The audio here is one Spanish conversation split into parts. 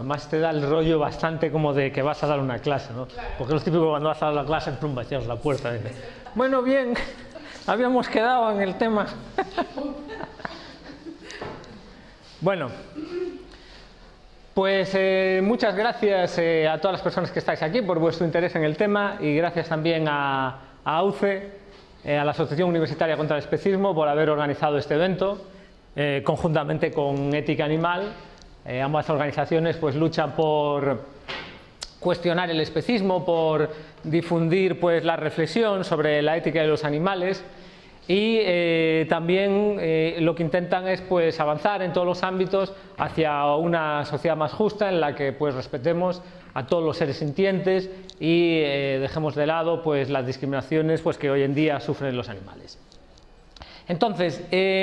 Además te da el rollo bastante como de que vas a dar una clase, ¿no? Porque es típico cuando vas a dar la clase, plum, cierras la puerta. Y dices, bueno, bien, habíamos quedado en el tema. Bueno, pues muchas gracias a todas las personas que estáis aquí por vuestro interés en el tema y gracias también a AUCE, a la Asociación Universitaria contra el Especismo, por haber organizado este evento, conjuntamente con Ética Animal. Ambas organizaciones pues luchan por cuestionar el especismo, por difundir pues la reflexión sobre la ética de los animales y también lo que intentan es pues avanzar en todos los ámbitos hacia una sociedad más justa en la que pues respetemos a todos los seres sintientes y dejemos de lado pues las discriminaciones pues que hoy en día sufren los animales. Entonces,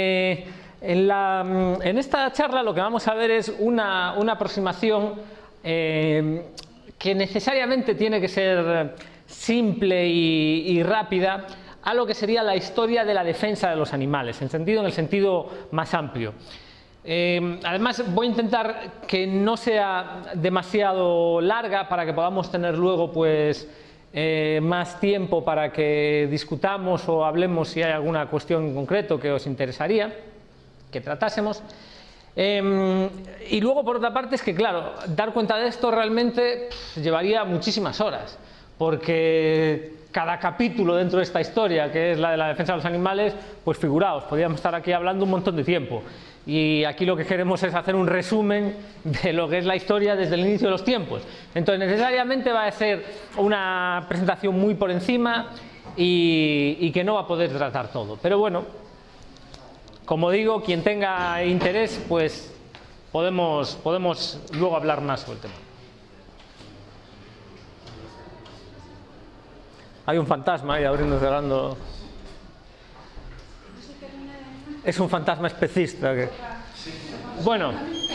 en esta charla lo que vamos a ver es una aproximación que necesariamente tiene que ser simple y rápida a lo que sería la historia de la defensa de los animales, en el sentido más amplio. Además voy a intentar que no sea demasiado larga para que podamos tener luego pues más tiempo para que discutamos o hablemos si hay alguna cuestión en concreto que os interesaría que tratásemos. Y luego por otra parte es que claro, dar cuenta de esto realmente llevaría muchísimas horas, porque cada capítulo dentro de esta historia, que es la de la defensa de los animales, pues figuraos, podríamos estar aquí hablando un montón de tiempo. Y aquí lo que queremos es hacer un resumen de lo que es la historia desde el inicio de los tiempos. Entonces necesariamente va a ser una presentación muy por encima y que no va a poder tratar todo. Pero bueno, como digo, quien tenga interés, pues podemos luego hablar más sobre el tema. Hay un fantasma ahí abriendo y cerrando. Es un fantasma especista. Bueno,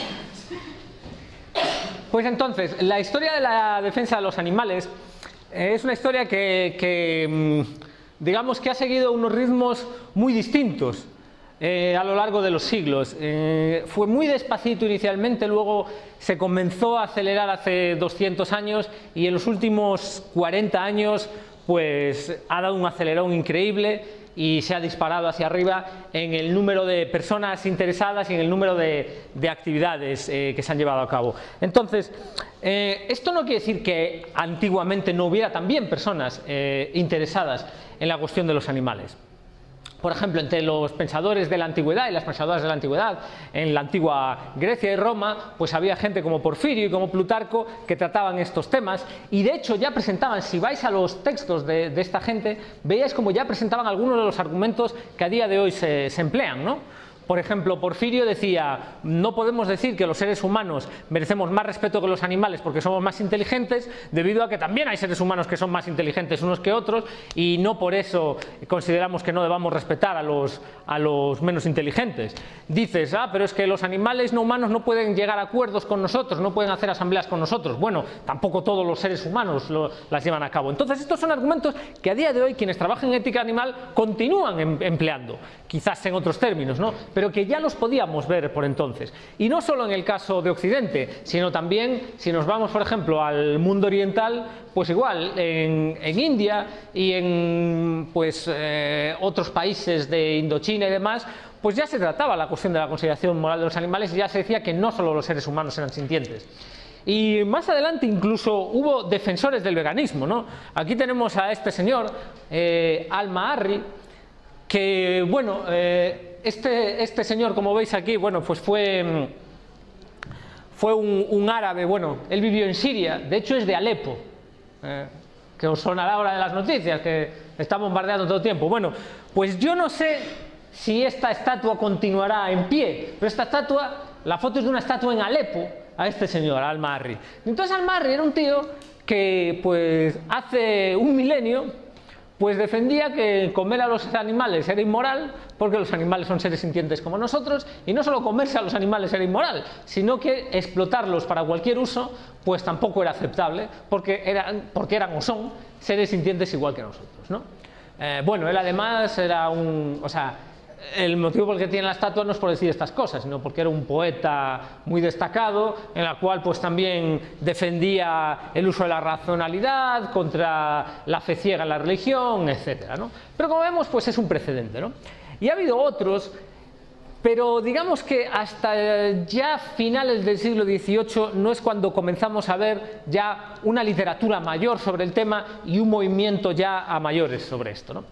pues entonces, la historia de la defensa de los animales es una historia que digamos que ha seguido unos ritmos muy distintos a lo largo de los siglos. Fue muy despacito inicialmente, luego se comenzó a acelerar hace 200 años y en los últimos 40 años pues ha dado un acelerón increíble y se ha disparado hacia arriba en el número de personas interesadas y en el número de actividades que se han llevado a cabo. Entonces, esto no quiere decir que antiguamente no hubiera también personas interesadas en la cuestión de los animales. Por ejemplo, entre los pensadores de la antigüedad y las pensadoras de la antigüedad, en la antigua Grecia y Roma, pues había gente como Porfirio y como Plutarco que trataban estos temas y de hecho ya presentaban, si vais a los textos de esta gente, veíais como ya presentaban algunos de los argumentos que a día de hoy se emplean, ¿no? Por ejemplo, Porfirio decía, no podemos decir que los seres humanos merecemos más respeto que los animales porque somos más inteligentes, debido a que también hay seres humanos que son más inteligentes unos que otros y no por eso consideramos que no debamos respetar a los menos inteligentes. Dices, pero es que los animales no humanos no pueden llegar a acuerdos con nosotros, no pueden hacer asambleas con nosotros. Bueno, tampoco todos los seres humanos las llevan a cabo. Entonces estos son argumentos que a día de hoy quienes trabajan en ética animal continúan empleando, quizás en otros términos, ¿no? Pero que ya los podíamos ver por entonces. Y no solo en el caso de Occidente, sino también si nos vamos, por ejemplo, al mundo oriental, pues igual, en India y en pues, otros países de Indochina y demás, pues ya se trataba la cuestión de la consideración moral de los animales y ya se decía que no solo los seres humanos eran sintientes. Y más adelante incluso hubo defensores del veganismo, ¿no? Aquí tenemos a este señor, Al-Ma'arri, que, bueno, este señor, como veis aquí, bueno, pues fue un árabe, bueno, él vivió en Siria, de hecho es de Alepo, que os sonará ahora de las noticias, que está bombardeando todo el tiempo. Bueno, pues yo no sé si esta estatua continuará en pie, pero esta estatua, la foto es de una estatua en Alepo, a este señor, Al-Ma'arri. Entonces Al-Ma'arri era un tío que, pues, hace un milenio, pues defendía que comer a los animales era inmoral porque los animales son seres sintientes como nosotros y no solo comerse a los animales era inmoral, sino que explotarlos para cualquier uso pues tampoco era aceptable porque eran o son seres sintientes igual que nosotros, ¿no? Bueno, él además era el motivo por el que tiene la estatua no es por decir estas cosas, sino porque era un poeta muy destacado, en la cual pues también defendía el uso de la racionalidad contra la fe ciega en la religión, etcétera, ¿no? Pero como vemos, pues es un precedente, ¿no? Y ha habido otros, pero digamos que hasta ya finales del siglo XVIII no es cuando comenzamos a ver ya una literatura mayor sobre el tema y un movimiento ya a mayores sobre esto, ¿no?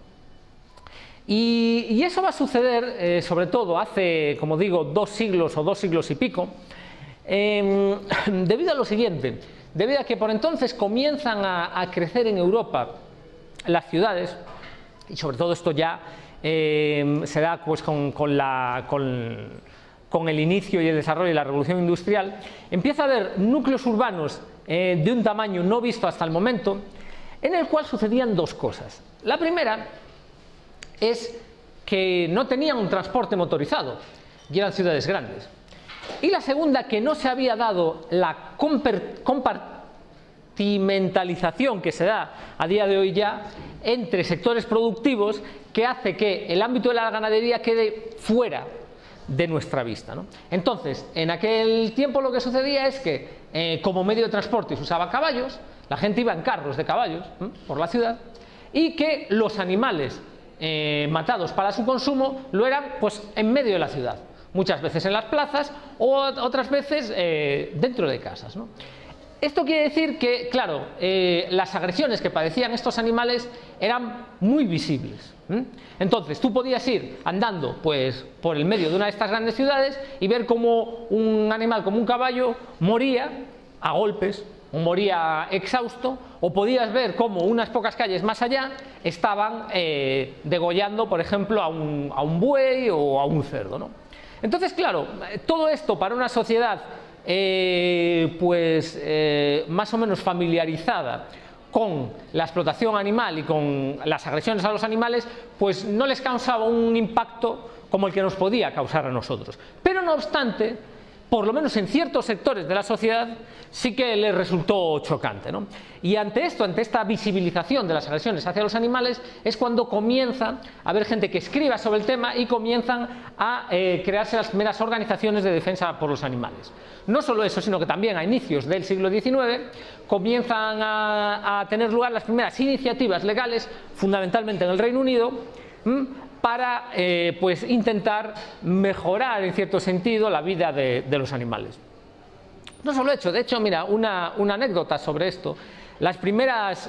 Y eso va a suceder, sobre todo hace, como digo, 2 siglos o 2 siglos y pico, debido a lo siguiente, debido a que por entonces comienzan a crecer en Europa las ciudades, y sobre todo esto ya se da pues, con el inicio y el desarrollo de la revolución industrial, empieza a haber núcleos urbanos de un tamaño no visto hasta el momento, en el cual sucedían 2 cosas. La primera es que no tenían un transporte motorizado y eran ciudades grandes. Y la segunda, que no se había dado la compartimentalización que se da a día de hoy ya entre sectores productivos, que hace que el ámbito de la ganadería quede fuera de nuestra vista, ¿no? Entonces, en aquel tiempo lo que sucedía es que como medio de transporte se usaban caballos, la gente iba en carros de caballos por la ciudad, y que los animales matados para su consumo lo eran pues en medio de la ciudad, muchas veces en las plazas o otras veces dentro de casas, ¿no? Esto quiere decir que, claro, las agresiones que padecían estos animales eran muy visibles. Entonces tú podías ir andando pues por el medio de una de estas grandes ciudades y ver cómo un animal como un caballo moría a golpes o moría exhausto, o podías ver cómo unas pocas calles más allá estaban degollando, por ejemplo, a un buey o a un cerdo, ¿no? Entonces, claro, todo esto para una sociedad más o menos familiarizada con la explotación animal y con las agresiones a los animales, pues no les causaba un impacto como el que nos podía causar a nosotros. Pero no obstante, por lo menos en ciertos sectores de la sociedad, sí que les resultó chocante, ¿no? Y ante esto, ante esta visibilización de las agresiones hacia los animales, es cuando comienza a haber gente que escriba sobre el tema y comienzan a crearse las primeras organizaciones de defensa por los animales. No solo eso, sino que también a inicios del siglo XIX comienzan a tener lugar las primeras iniciativas legales, fundamentalmente en el Reino Unido, para pues intentar mejorar en cierto sentido la vida de los animales. No solo hecho, de hecho, mira, una anécdota sobre esto. Las primeras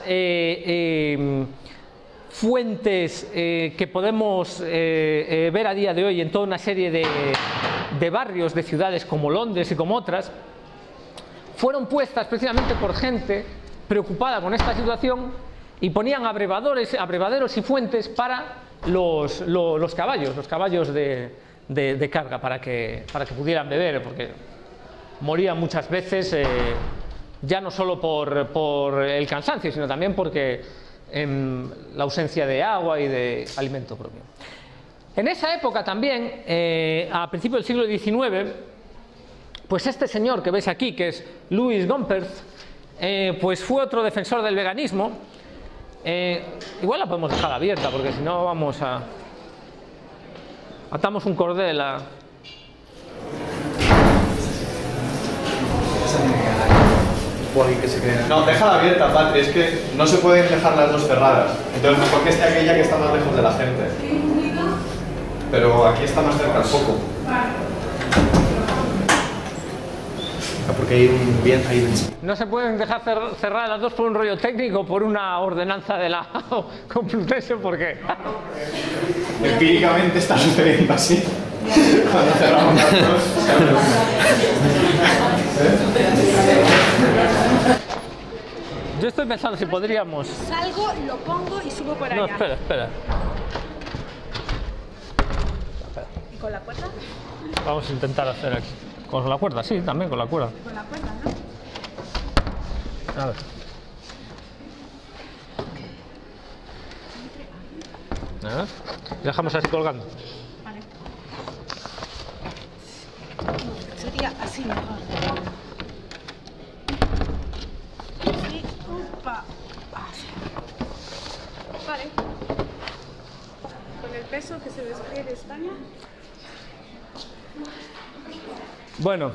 fuentes que podemos ver a día de hoy en toda una serie de barrios de ciudades como Londres y como otras, fueron puestas precisamente por gente preocupada con esta situación y ponían abrevaderos y fuentes para los caballos de carga, para que pudieran beber, porque morían muchas veces ya no solo por el cansancio, sino también porque la ausencia de agua y de alimento propio. En esa época también, a principios del siglo XIX, pues este señor que veis aquí, que es Louis Gompertz, pues fue otro defensor del veganismo. Igual la podemos dejar abierta, porque si no vamos a... atamos un cordel a... No, déjala abierta, Patri, es que no se pueden dejar las dos cerradas. Entonces mejor que esté aquella que está más lejos de la gente. Pero aquí está más cerca el foco. Porque hay un bien ahí. No se pueden dejar cerradas las dos por un rollo técnico, por una ordenanza de la Complutense, porque... Empíricamente está sucediendo así. Cuando cerramos las dos. Yo estoy pensando si podríamos... Salgo, lo pongo y subo por allá. No, espera. ¿Y con la cuerda? Vamos a intentar hacer aquí. ¿Con la cuerda? Sí, también con la cuerda. Con la cuerda, ¿no? A ver. A ver. Dejamos así colgando. Vale. Sería así mejor. Sí, upa. Así. Vale. Con el peso que se despliegue España? Bueno.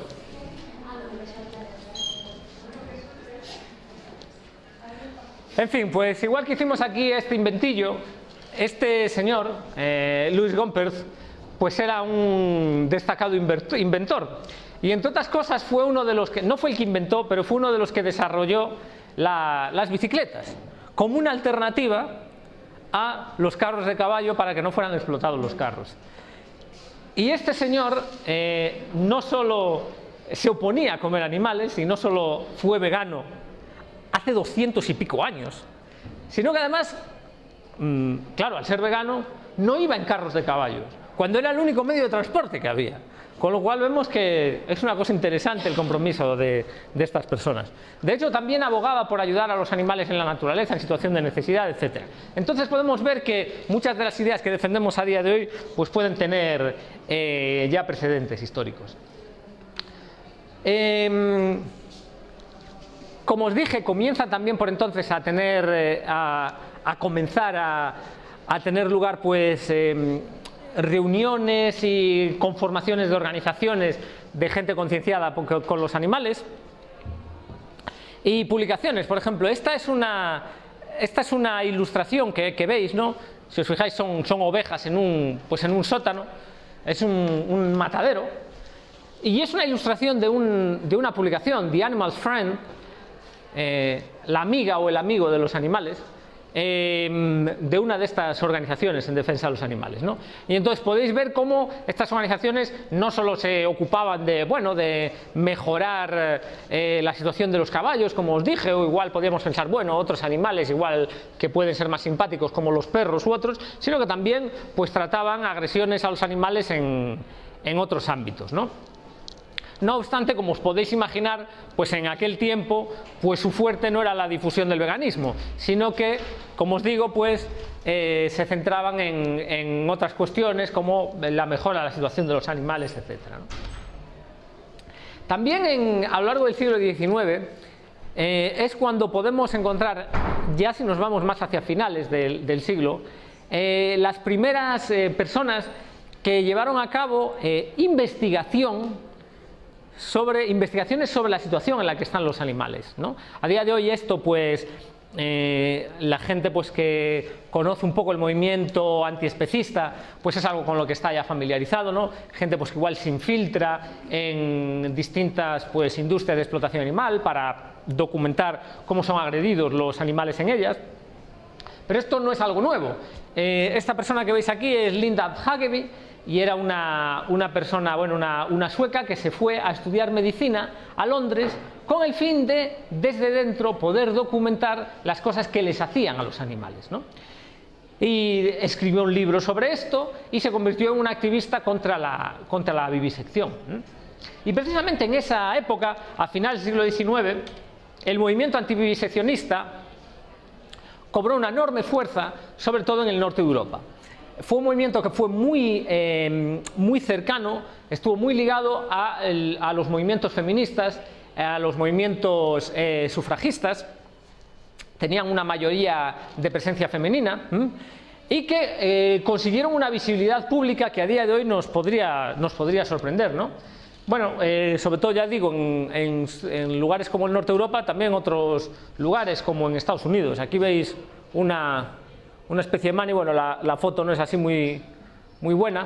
En fin, pues igual que hicimos aquí este inventillo, este señor, Louis Gompertz, pues era un destacado inventor. Y entre otras cosas fue uno de los que, no fue el que inventó, pero fue uno de los que desarrolló las bicicletas, como una alternativa a los carros de caballo para que no fueran explotados los carros. Y este señor no solo se oponía a comer animales y no solo fue vegano hace 200 y pico años, sino que además, claro, al ser vegano no iba en carros de caballos, cuando era el único medio de transporte que había. Con lo cual vemos que es una cosa interesante el compromiso de estas personas. De hecho, también abogaba por ayudar a los animales en la naturaleza, en situación de necesidad, etc. Entonces podemos ver que muchas de las ideas que defendemos a día de hoy pues pueden tener ya precedentes históricos. Como os dije, comienza también por entonces a tener, a comenzar a tener lugar pues reuniones y conformaciones de organizaciones de gente concienciada con los animales y publicaciones. Por ejemplo, esta es una ilustración que veis, ¿no? Si os fijáis, son ovejas en un sótano, es un matadero, y es una ilustración de una publicación, The Animal Friend, la amiga o el amigo de los animales, de una de estas organizaciones en defensa de los animales, ¿no? Y entonces podéis ver cómo estas organizaciones no solo se ocupaban de mejorar la situación de los caballos, como os dije, o igual podríamos pensar, bueno, otros animales igual que pueden ser más simpáticos como los perros u otros, sino que también pues trataban agresiones a los animales en otros ámbitos, ¿no? No obstante, como os podéis imaginar, pues en aquel tiempo pues su fuerte no era la difusión del veganismo, sino que, como os digo, pues se centraban en otras cuestiones como la mejora de la situación de los animales, etc., ¿no? También a lo largo del siglo XIX es cuando podemos encontrar, ya si nos vamos más hacia finales del siglo, las primeras personas que llevaron a cabo investigaciones sobre la situación en la que están los animales, ¿no? A día de hoy esto pues la gente pues que conoce un poco el movimiento antiespecista pues es algo con lo que está ya familiarizado, ¿no? Gente pues que igual se infiltra en distintas pues industrias de explotación animal para documentar cómo son agredidos los animales en ellas. Pero esto no es algo nuevo. Esta persona que veis aquí es Linda Hageby, y era una persona, bueno, una sueca que se fue a estudiar medicina a Londres con el fin de, desde dentro, poder documentar las cosas que les hacían a los animales, ¿no? Y escribió un libro sobre esto y se convirtió en una activista contra la vivisección, ¿no? Y precisamente en esa época, a finales del siglo XIX, el movimiento antiviviseccionista cobró una enorme fuerza, sobre todo en el norte de Europa. Fue un movimiento que fue muy cercano, estuvo muy ligado a los movimientos feministas, a los movimientos sufragistas, tenían una mayoría de presencia femenina, y que consiguieron una visibilidad pública que a día de hoy nos podría sorprender, ¿no? Bueno, sobre todo ya digo, en lugares como el norte de Europa, también otros lugares como en Estados Unidos. Aquí veis una especie de mani, bueno, la foto no es así muy buena.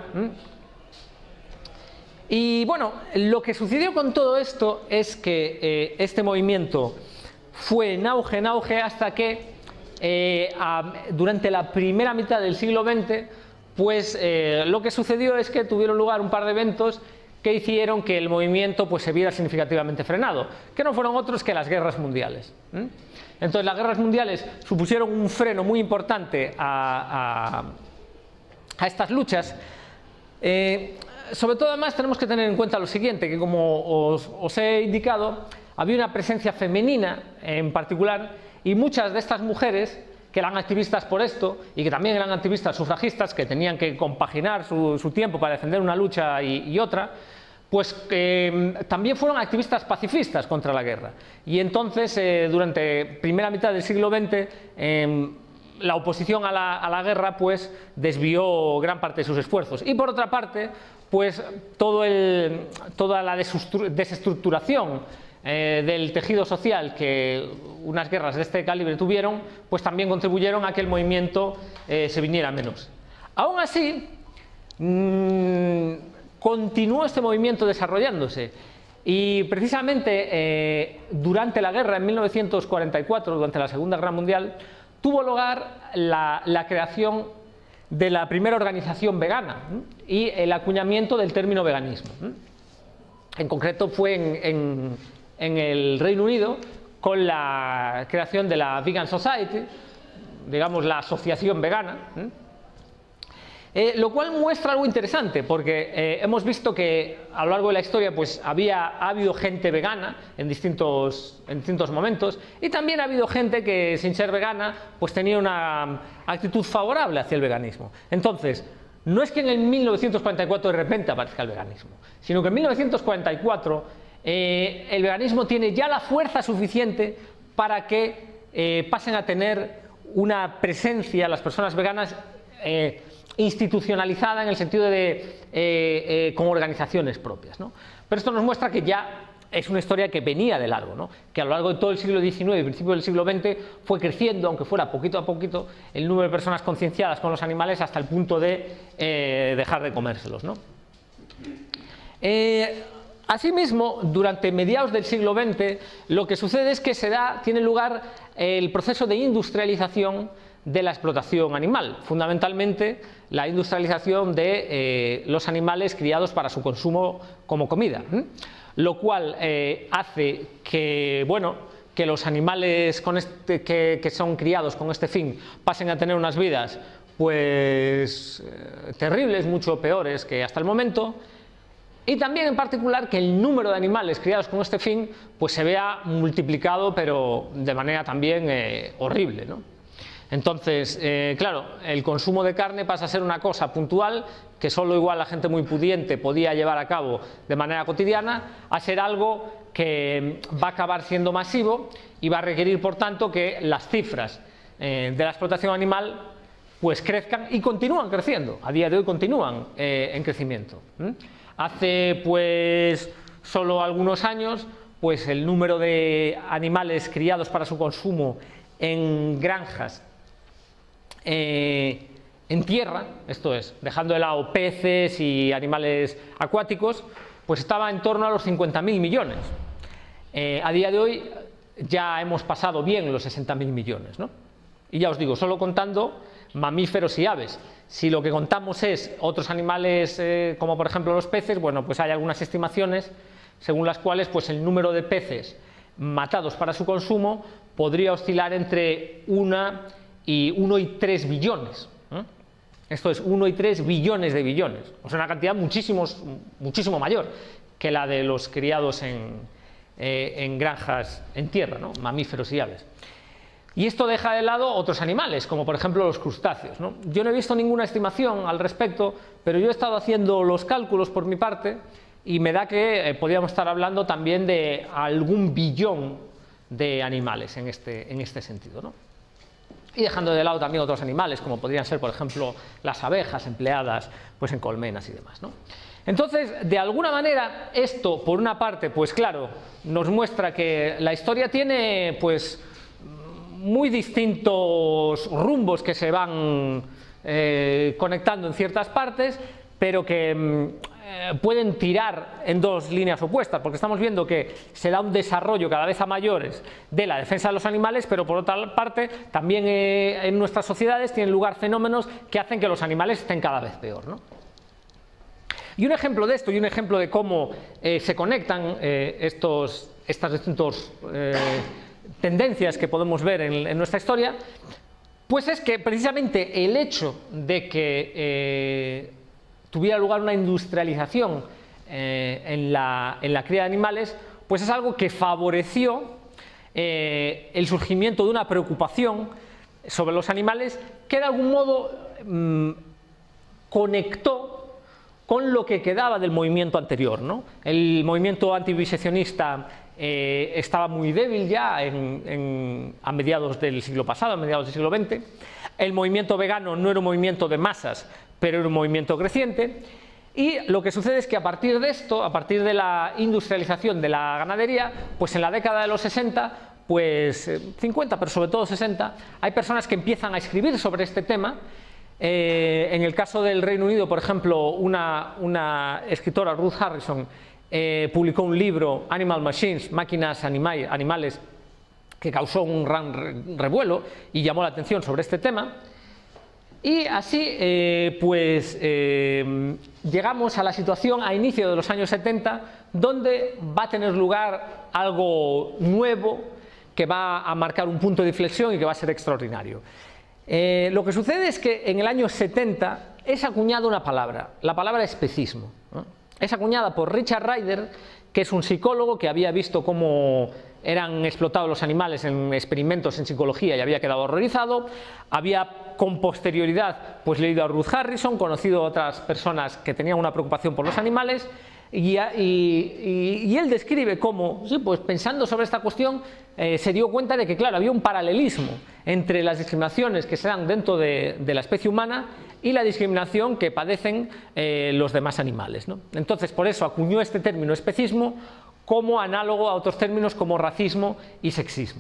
Y bueno, lo que sucedió con todo esto es que este movimiento fue en auge hasta que durante la primera mitad del siglo XX, pues lo que sucedió es que tuvieron lugar un par de eventos que hicieron que el movimiento pues se viera significativamente frenado, que no fueron otros que las guerras mundiales. Entonces las guerras mundiales supusieron un freno muy importante a estas luchas. Sobre todo además tenemos que tener en cuenta lo siguiente, que como os he indicado, había una presencia femenina en particular, y muchas de estas mujeres que eran activistas por esto y que también eran activistas sufragistas, que tenían que compaginar su tiempo para defender una lucha y otra, pues también fueron activistas pacifistas contra la guerra. Y entonces durante primera mitad del siglo XX la oposición a la guerra pues desvió gran parte de sus esfuerzos. Y por otra parte, pues toda la desestructuración del tejido social que unas guerras de este calibre tuvieron, pues también contribuyeron a que el movimiento se viniera menos. Aún así, continuó este movimiento desarrollándose y precisamente durante la guerra, en 1944, durante la Segunda Guerra Mundial, tuvo lugar la creación de la primera organización vegana y el acuñamiento del término veganismo. En concreto fue en el Reino Unido con la creación de la Vegan Society, digamos la asociación vegana, lo cual muestra algo interesante porque hemos visto que a lo largo de la historia pues ha habido gente vegana en distintos momentos y también ha habido gente que sin ser vegana pues tenía una actitud favorable hacia el veganismo. Entonces, no es que en el 1944 de repente aparezca el veganismo, sino que en 1944 el veganismo tiene ya la fuerza suficiente para que pasen a tener una presencia, las personas veganas, institucionalizada en el sentido de con organizaciones propias, ¿no? Pero esto nos muestra que ya es una historia que venía de largo, ¿no? Que a lo largo de todo el siglo XIX y principio del siglo XX fue creciendo, aunque fuera poquito a poquito, el número de personas concienciadas con los animales hasta el punto de dejar de comérselos, ¿no? Asimismo, durante mediados del siglo XX, lo que sucede es que tiene lugar el proceso de industrialización de la explotación animal, fundamentalmente la industrialización de los animales criados para su consumo como comida, lo cual hace que, bueno, que los animales que son criados con este fin pasen a tener unas vidas pues terribles, mucho peores que hasta el momento, y también en particular que el número de animales criados con este fin pues se vea multiplicado, pero de manera también horrible, ¿no? Entonces, claro, el consumo de carne pasa a ser una cosa puntual que solo igual la gente muy pudiente podía llevar a cabo de manera cotidiana, a ser algo que va a acabar siendo masivo y va a requerir, por tanto, que las cifras de la explotación animal pues crezcan y continúan creciendo. A día de hoy continúan en crecimiento. Hace pues solo algunos años pues el número de animales criados para su consumo en granjas en tierra, esto es, dejando de lado peces y animales acuáticos, pues estaba en torno a los 50.000 millones. A día de hoy ya hemos pasado bien los 60.000 millones, ¿no? Y ya os digo, solo contando mamíferos y aves. Si lo que contamos es otros animales como por ejemplo los peces, bueno, pues hay algunas estimaciones según las cuales pues el número de peces matados para su consumo podría oscilar entre 1 y 3 billones. Esto es 1 y 3 billones de billones. O sea, una cantidad muchísimo mayor que la de los criados en granjas en tierra, ¿no? Mamíferos y aves. Y esto deja de lado otros animales, como por ejemplo los crustáceos, ¿no? Yo no he visto ninguna estimación al respecto, pero yo he estado haciendo los cálculos por mi parte y me da que podríamos estar hablando también de algún billón de animales en este sentido, ¿no? Y dejando de lado también otros animales, como podrían ser, por ejemplo, las abejas empleadas pues, en colmenas y demás, ¿no? Entonces, de alguna manera, esto, por una parte, pues claro, nos muestra que la historia tiene, pues, muy distintos rumbos que se van conectando en ciertas partes, pero que pueden tirar en dos líneas opuestas, porque estamos viendo que se da un desarrollo cada vez a mayores de la defensa de los animales, pero por otra parte también en nuestras sociedades tienen lugar fenómenos que hacen que los animales estén cada vez peor, ¿no? Y un ejemplo de esto, y un ejemplo de cómo se conectan estas distintas tendencias que podemos ver en nuestra historia, pues es que precisamente el hecho de que tuviera lugar una industrialización en la cría de animales, pues es algo que favoreció el surgimiento de una preocupación sobre los animales que de algún modo conectó con lo que quedaba del movimiento anterior, ¿no? El movimiento antivivisecionista estaba muy débil ya a mediados del siglo pasado, a mediados del siglo XX. El movimiento vegano no era un movimiento de masas, pero era un movimiento creciente. Y lo que sucede es que a partir de esto, a partir de la industrialización de la ganadería, pues en la década de los 60, pues 50, pero sobre todo 60, hay personas que empiezan a escribir sobre este tema. En el caso del Reino Unido, por ejemplo, una escritora, Ruth Harrison, publicó un libro, Animal Machines, Máquinas Animales, que causó un gran revuelo y llamó la atención sobre este tema. Y así llegamos a la situación a inicio de los años 70, donde va a tener lugar algo nuevo que va a marcar un punto de inflexión y que va a ser extraordinario. Lo que sucede es que en el año 70 es acuñada una palabra, la palabra especismo, ¿no? Es acuñada por Richard Ryder, que es un psicólogo que había visto cómo eran explotados los animales en experimentos en psicología y había quedado horrorizado. Había con posterioridad pues leído a Ruth Harrison, conocido a otras personas que tenían una preocupación por los animales, y él describe cómo, sí, pues pensando sobre esta cuestión, se dio cuenta de que, claro, había un paralelismo entre las discriminaciones que se dan dentro de la especie humana y la discriminación que padecen los demás animales, ¿no? Entonces, por eso acuñó este término especismo como análogo a otros términos como racismo y sexismo.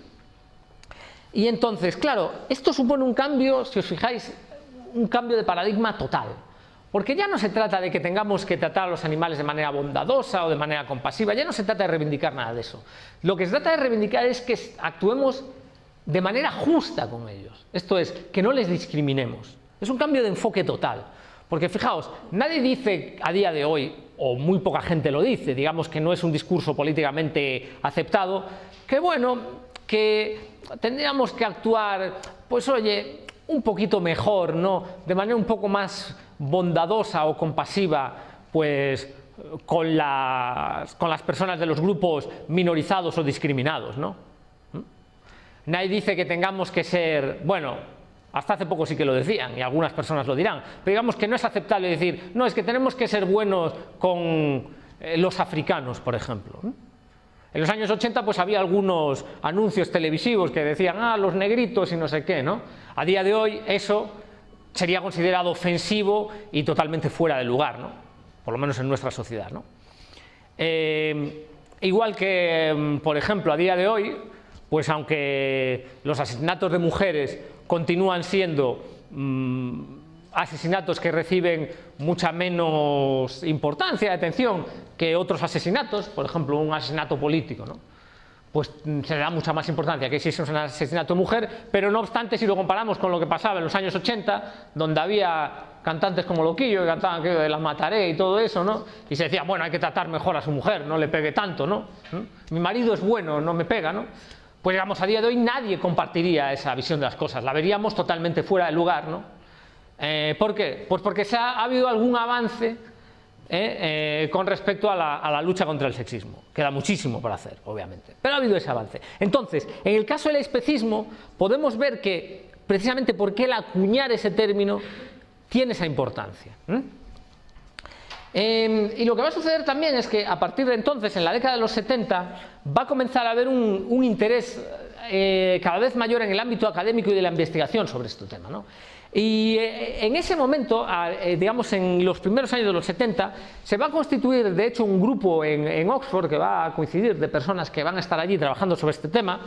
Y entonces, claro, esto supone un cambio, si os fijáis, un cambio de paradigma total. Porque ya no se trata de que tengamos que tratar a los animales de manera bondadosa o de manera compasiva, ya no se trata de reivindicar nada de eso. Lo que se trata de reivindicar es que actuemos de manera justa con ellos. Esto es, que no les discriminemos. Es un cambio de enfoque total. Porque fijaos, nadie dice a día de hoy, o muy poca gente lo dice, digamos que no es un discurso políticamente aceptado, que bueno, que tendríamos que actuar, pues oye, un poquito mejor, ¿no? De manera un poco más bondadosa o compasiva, pues con las personas de los grupos minorizados o discriminados, ¿no? Nadie dice que tengamos que ser, bueno, hasta hace poco sí que lo decían y algunas personas lo dirán, pero digamos que no es aceptable decir, no, es que tenemos que ser buenos con los africanos, por ejemplo. En los años 80 pues había algunos anuncios televisivos que decían, ah, los negritos y no sé qué, ¿no? A día de hoy eso sería considerado ofensivo y totalmente fuera de lugar, ¿no? Por lo menos en nuestra sociedad, ¿no? Igual que, por ejemplo, a día de hoy, pues aunque los asesinatos de mujeres continúan siendo asesinatos que reciben mucha menos importancia y atención que otros asesinatos, por ejemplo un asesinato político, ¿no? Pues se le da mucha más importancia que si es un asesinato de mujer, pero no obstante, si lo comparamos con lo que pasaba en los años 80, donde había cantantes como Loquillo que cantaban aquello de la mataré y todo eso, ¿no? Y se decía, bueno, hay que tratar mejor a su mujer, no le pegue tanto, ¿no? Mi marido es bueno, no me pega, ¿no? Pues digamos, a día de hoy nadie compartiría esa visión de las cosas, la veríamos totalmente fuera de lugar, ¿no? ¿Por qué? Pues porque ha habido algún avance con respecto a la lucha contra el sexismo. Queda muchísimo por hacer, obviamente, pero ha habido ese avance. Entonces, en el caso del especismo, podemos ver que precisamente porque el acuñar ese término tiene esa importancia. Y lo que va a suceder también es que a partir de entonces, en la década de los 70, va a comenzar a haber un interés cada vez mayor en el ámbito académico y de la investigación sobre este tema, ¿no? Y en ese momento, digamos en los primeros años de los 70, se va a constituir de hecho un grupo en Oxford que va a coincidir de personas que van a estar allí trabajando sobre este tema,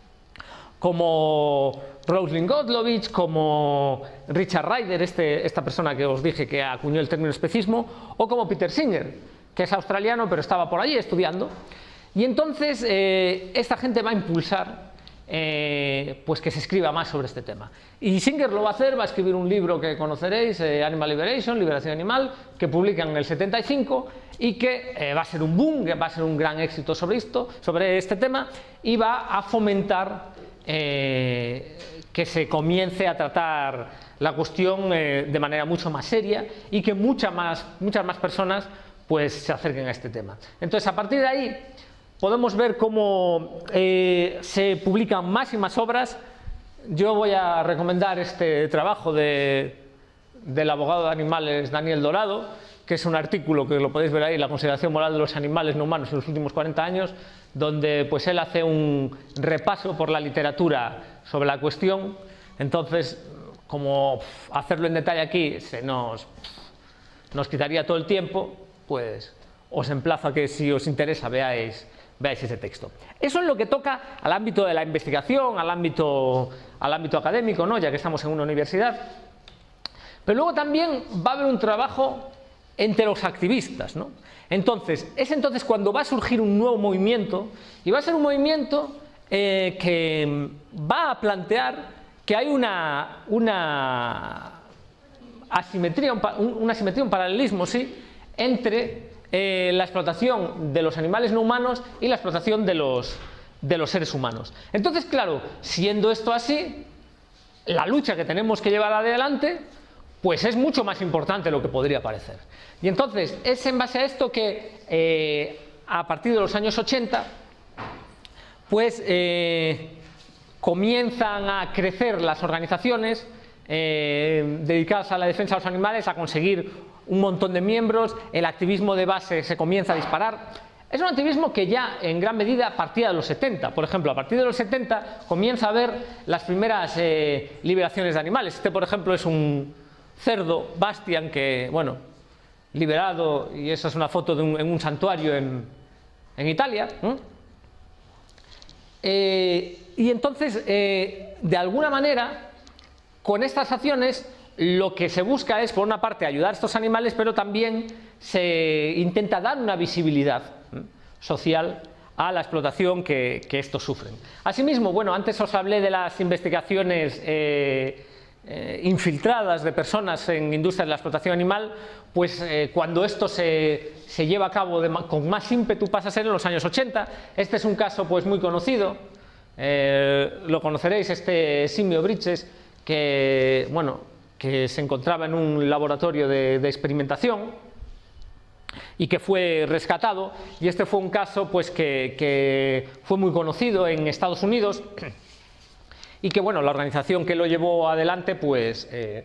como Rosalind Godlovich, como Richard Ryder, esta persona que os dije que acuñó el término especismo, o como Peter Singer, que es australiano pero estaba por allí estudiando. Y entonces esta gente va a impulsar pues que se escriba más sobre este tema. Y Singer lo va a hacer, va a escribir un libro que conoceréis, Animal Liberation, Liberación Animal, que publica en el 75 y que va a ser un boom, que va a ser un gran éxito sobre este tema, y va a fomentar que se comience a tratar la cuestión de manera mucho más seria y que muchas más personas pues se acerquen a este tema. Entonces, a partir de ahí podemos ver cómo se publican más y más obras. Yo voy a recomendar este trabajo del abogado de animales Daniel Dorado, que es un artículo que lo podéis ver ahí, La consideración moral de los animales no humanos en los últimos 40 años, donde pues él hace un repaso por la literatura sobre la cuestión. Entonces, como hacerlo en detalle aquí nos quitaría todo el tiempo, pues os emplazo a que, si os interesa, veáis ese texto. Eso es lo que toca al ámbito de la investigación, al ámbito académico, ¿no? Ya que estamos en una universidad. Pero luego también va a haber un trabajo entre los activistas, ¿no? Entonces, es entonces cuando va a surgir un nuevo movimiento, y va a ser un movimiento que va a plantear que hay una asimetría, un paralelismo, sí, entre la explotación de los animales no humanos y la explotación de los seres humanos. Entonces, claro, siendo esto así, la lucha que tenemos que llevar adelante pues es mucho más importante de lo que podría parecer. Y entonces es en base a esto que a partir de los años 80 pues comienzan a crecer las organizaciones dedicadas a la defensa de los animales, a conseguir un montón de miembros, el activismo de base se comienza a disparar. Es un activismo que ya en gran medida partía de los 70. Por ejemplo, a partir de los 70 comienza a haber las primeras liberaciones de animales. Este, por ejemplo, es un cerdo, Bastian, que, bueno, liberado, y esa es una foto en un santuario en Italia. Y entonces, de alguna manera, con estas acciones, lo que se busca es, por una parte, ayudar a estos animales, pero también se intenta dar una visibilidad social a la explotación que estos sufren. Asimismo, bueno, antes os hablé de las investigaciones infiltradas de personas en industrias de la explotación animal, pues cuando esto se lleva a cabo con más ímpetu pasa a ser en los años 80. Este es un caso pues muy conocido, lo conoceréis, este simio Bridges, que, bueno, que se encontraba en un laboratorio de experimentación y que fue rescatado, y este fue un caso pues que fue muy conocido en Estados Unidos, y que, bueno, la organización que lo llevó adelante pues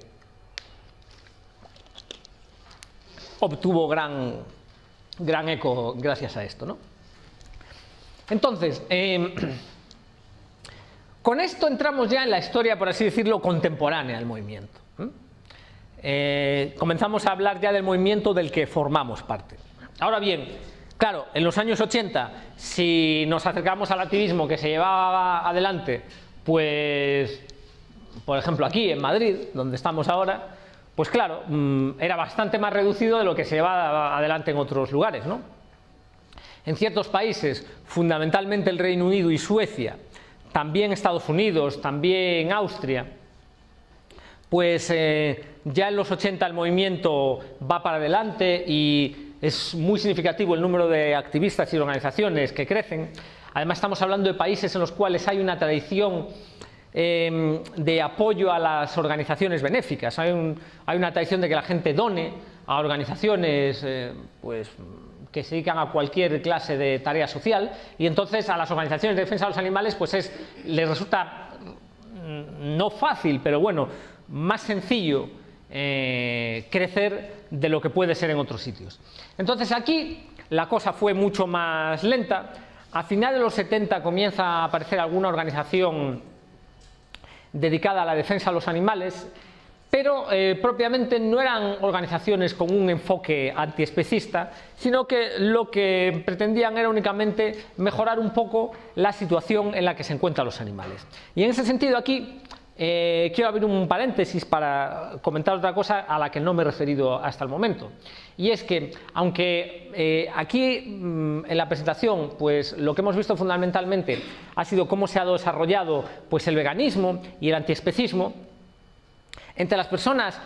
obtuvo gran eco gracias a esto, ¿no? Entonces, con esto entramos ya en la historia, por así decirlo, contemporánea del movimiento. Comenzamos a hablar ya del movimiento del que formamos parte. Ahora bien, claro, en los años 80, si nos acercamos al activismo que se llevaba adelante, pues, por ejemplo, aquí en Madrid, donde estamos ahora, pues claro, era bastante más reducido de lo que se llevaba adelante en otros lugares, ¿no? En ciertos países, fundamentalmente el Reino Unido y Suecia, también Estados Unidos, también Austria, pues ya en los 80 el movimiento va para adelante y es muy significativo el número de activistas y organizaciones que crecen. Además, estamos hablando de países en los cuales hay una tradición de apoyo a las organizaciones benéficas. Hay una tradición de que la gente done a organizaciones pues, que se dedican a cualquier clase de tarea social, y entonces a las organizaciones de defensa de los animales pues les resulta no fácil, pero bueno, más sencillo crecer de lo que puede ser en otros sitios. Entonces aquí la cosa fue mucho más lenta. A finales de los 70 comienza a aparecer alguna organización dedicada a la defensa de los animales, pero propiamente no eran organizaciones con un enfoque antiespecista, sino que lo que pretendían era únicamente mejorar un poco la situación en la que se encuentran los animales. Y en ese sentido aquí quiero abrir un paréntesis para comentar otra cosa a la que no me he referido hasta el momento, y es que aunque aquí en la presentación pues lo que hemos visto fundamentalmente ha sido cómo se ha desarrollado pues el veganismo y el antiespecismo, entre las personas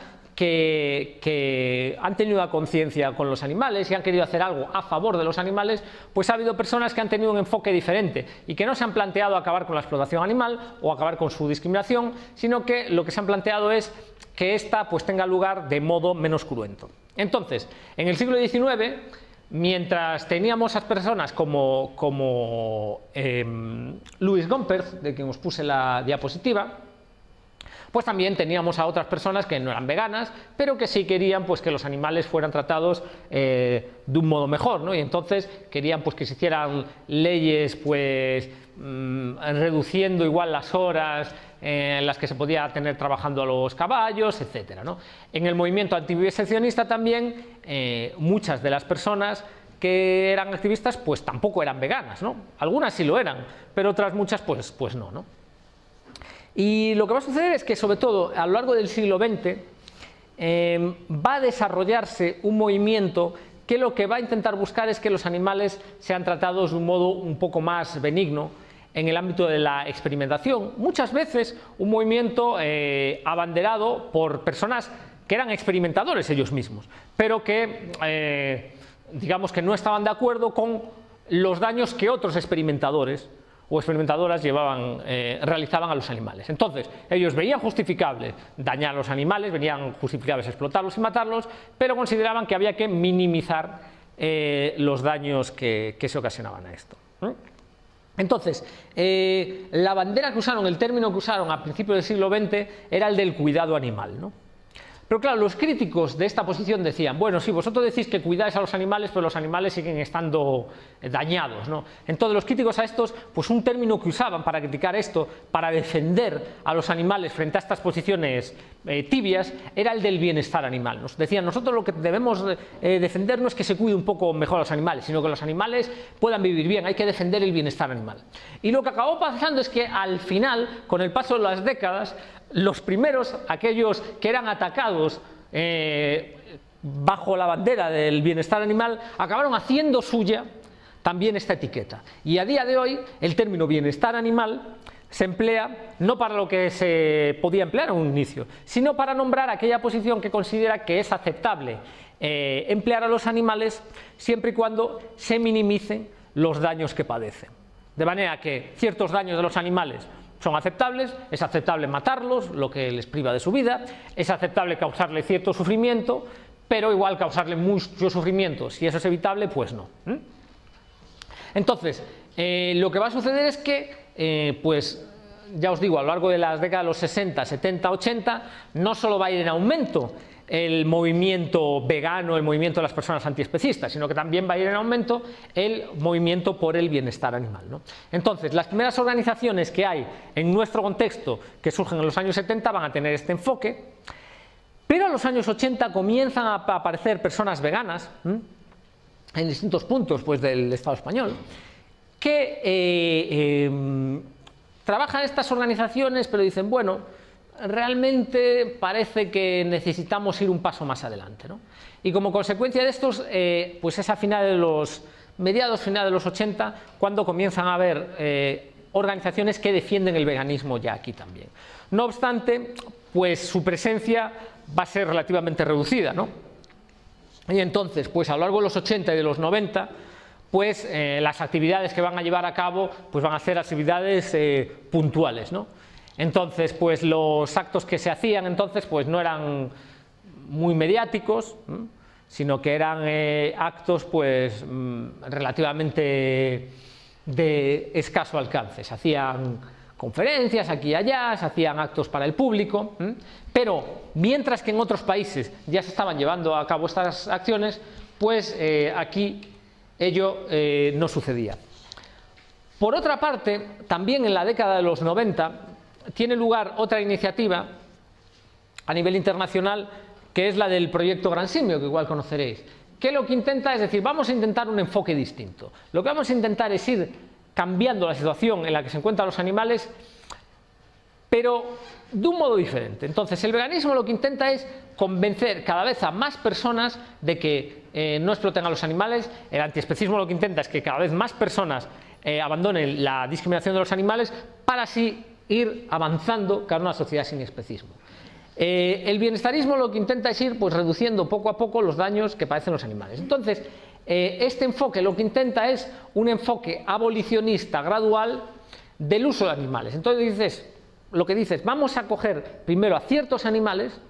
que han tenido una conciencia con los animales y han querido hacer algo a favor de los animales, pues ha habido personas que han tenido un enfoque diferente y que no se han planteado acabar con la explotación animal o acabar con su discriminación, sino que lo que se han planteado es que ésta pues tenga lugar de modo menos cruento. Entonces, en el siglo XIX, mientras teníamos a personas como Louis Gompers, de quien os puse la diapositiva, Pues también teníamos a otras personas que no eran veganas, pero que sí querían pues que los animales fueran tratados de un modo mejor, ¿no? Y entonces querían pues que se hicieran leyes pues reduciendo igual las horas en las que se podía tener trabajando a los caballos, etcétera, ¿no? En el movimiento antiviviseccionista también muchas de las personas que eran activistas pues tampoco eran veganas, ¿no? Algunas sí lo eran, pero otras muchas pues no, ¿no? Y lo que va a suceder es que sobre todo a lo largo del siglo XX va a desarrollarse un movimiento que lo que va a intentar buscar es que los animales sean tratados de un modo un poco más benigno en el ámbito de la experimentación. Muchas veces un movimiento abanderado por personas que eran experimentadores ellos mismos, pero que digamos que no estaban de acuerdo con los daños que otros experimentadores o experimentadoras realizaban a los animales. Entonces, ellos veían justificable dañar a los animales, veían justificables explotarlos y matarlos, pero consideraban que había que minimizar los daños que se ocasionaban a esto. Entonces, la bandera que usaron, el término que usaron a principios del siglo XX era el del cuidado animal, ¿no? Pero claro, los críticos de esta posición decían, bueno, sí, vosotros decís que cuidáis a los animales, pero los animales siguen estando dañados, ¿no? Entonces los críticos a estos, pues un término que usaban para criticar esto, para defender a los animales frente a estas posiciones tibias, era el del bienestar animal. Nos decían, nosotros lo que debemos defender no es que se cuide un poco mejor a los animales, sino que los animales puedan vivir bien, hay que defender el bienestar animal. Y lo que acabó pasando es que al final, con el paso de las décadas, los primeros, aquellos que eran atacados bajo la bandera del bienestar animal, acabaron haciendo suya también esta etiqueta. Y a día de hoy el término bienestar animal se emplea no para lo que se podía emplear en un inicio, sino para nombrar aquella posición que considera que es aceptable emplear a los animales siempre y cuando se minimicen los daños que padecen. De manera que ciertos daños de los animales son aceptables, es aceptable matarlos, lo que les priva de su vida, es aceptable causarle cierto sufrimiento, pero igual causarle mucho sufrimiento, si eso es evitable, pues no. Entonces, lo que va a suceder es que, pues, ya os digo, a lo largo de las décadas de los 60, 70, 80, no solo va a ir en aumento el movimiento vegano, el movimiento de las personas antiespecistas, sino que también va a ir en aumento el movimiento por el bienestar animal, ¿no? Entonces, las primeras organizaciones que hay en nuestro contexto, que surgen en los años 70, van a tener este enfoque, pero a los años 80 comienzan a aparecer personas veganas en distintos puntos pues, del Estado español, que trabajan estas organizaciones, pero dicen, bueno, realmente parece que necesitamos ir un paso más adelante, ¿no? Y como consecuencia de estos, pues es a mediados finales de los 80, cuando comienzan a haber organizaciones que defienden el veganismo ya aquí también. No obstante, pues su presencia va a ser relativamente reducida, ¿no? Y entonces, pues a lo largo de los 80 y de los 90, pues las actividades que van a llevar a cabo, pues van a ser actividades puntuales, ¿no? Entonces, pues los actos que se hacían entonces pues no eran muy mediáticos, sino que eran actos pues relativamente de escaso alcance. Se hacían conferencias aquí y allá, se hacían actos para el público, pero mientras que en otros países ya se estaban llevando a cabo estas acciones, pues aquí ello no sucedía. Por otra parte, también en la década de los 90, tiene lugar otra iniciativa a nivel internacional que es la del proyecto Gran Simio, que igual conoceréis, que lo que intenta es decir, vamos a intentar un enfoque distinto. Lo que vamos a intentar es ir cambiando la situación en la que se encuentran los animales, pero de un modo diferente. Entonces, el veganismo lo que intenta es convencer cada vez a más personas de que no exploten a los animales. El antiespecismo lo que intenta es que cada vez más personas abandonen la discriminación de los animales para así ir avanzando cada una sociedad sin especismo. El bienestarismo lo que intenta es ir pues, reduciendo poco a poco los daños que padecen los animales. Entonces, este enfoque lo que intenta es un enfoque abolicionista gradual del uso de animales. Entonces lo que dices, vamos a coger primero a ciertos animales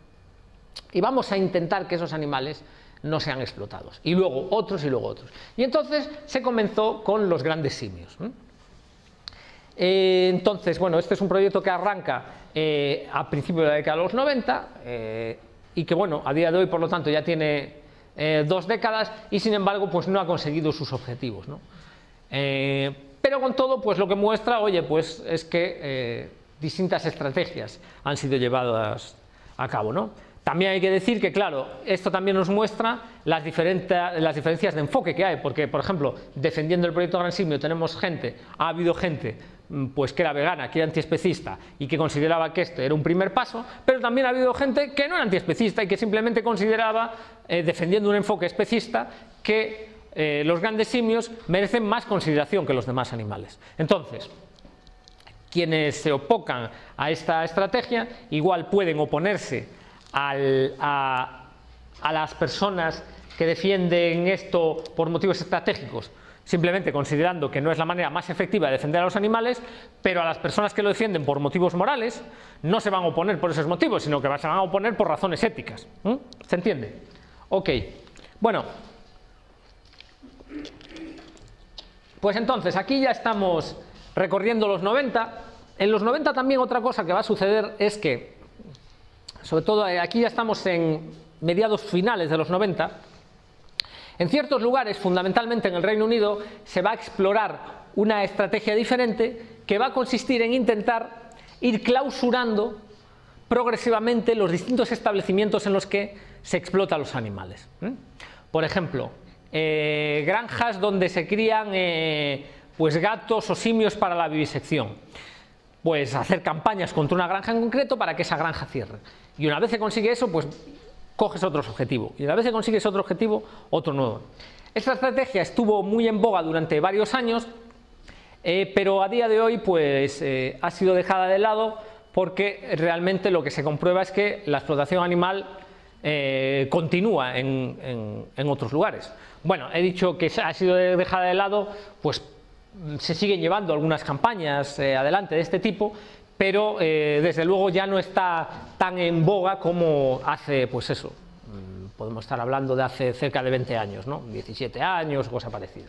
y vamos a intentar que esos animales no sean explotados, y luego otros y luego otros. Y entonces se comenzó con los grandes simios. Entonces, bueno, este es un proyecto que arranca a principios de la década de los 90 y que, bueno, a día de hoy, por lo tanto, ya tiene 2 décadas y, sin embargo, pues no ha conseguido sus objetivos, ¿no? Pero con todo, pues lo que muestra, oye, pues es que distintas estrategias han sido llevadas a cabo, ¿no? También hay que decir que, claro, esto también nos muestra las diferencias de enfoque que hay, porque, por ejemplo, defendiendo el proyecto Gran Simio tenemos gente, ha habido gente pues que era vegana, que era antiespecista y que consideraba que este era un primer paso, pero también ha habido gente que no era antiespecista y que simplemente consideraba, defendiendo un enfoque especista, que los grandes simios merecen más consideración que los demás animales. Entonces, quienes se opocan a esta estrategia igual pueden oponerse a las personas que defienden esto por motivos estratégicos, simplemente considerando que no es la manera más efectiva de defender a los animales, pero a las personas que lo defienden por motivos morales no se van a oponer por esos motivos, sino que se van a oponer por razones éticas. ¿Se entiende? Ok. Bueno, pues entonces aquí ya estamos recorriendo los 90. En los 90 también otra cosa que va a suceder es que, sobre todo aquí ya estamos en mediados finales de los 90, en ciertos lugares, fundamentalmente en el Reino Unido, se va a explorar una estrategia diferente que va a consistir en intentar ir clausurando progresivamente los distintos establecimientos en los que se explota a los animales. Por ejemplo, granjas donde se crían pues gatos o simios para la vivisección. Pues hacer campañas contra una granja en concreto para que esa granja cierre. Y una vez que consigue eso, pues coges otro objetivo. Y una vez que consigues otro objetivo, otro nuevo. Esta estrategia estuvo muy en boga durante varios años, pero a día de hoy pues ha sido dejada de lado porque realmente lo que se comprueba es que la explotación animal continúa en otros lugares. Bueno, he dicho que ha sido dejada de lado, pues se siguen llevando algunas campañas adelante de este tipo, pero desde luego ya no está tan en boga como hace, pues eso, podemos estar hablando de hace cerca de 20 años, ¿no? 17 años, cosa parecida.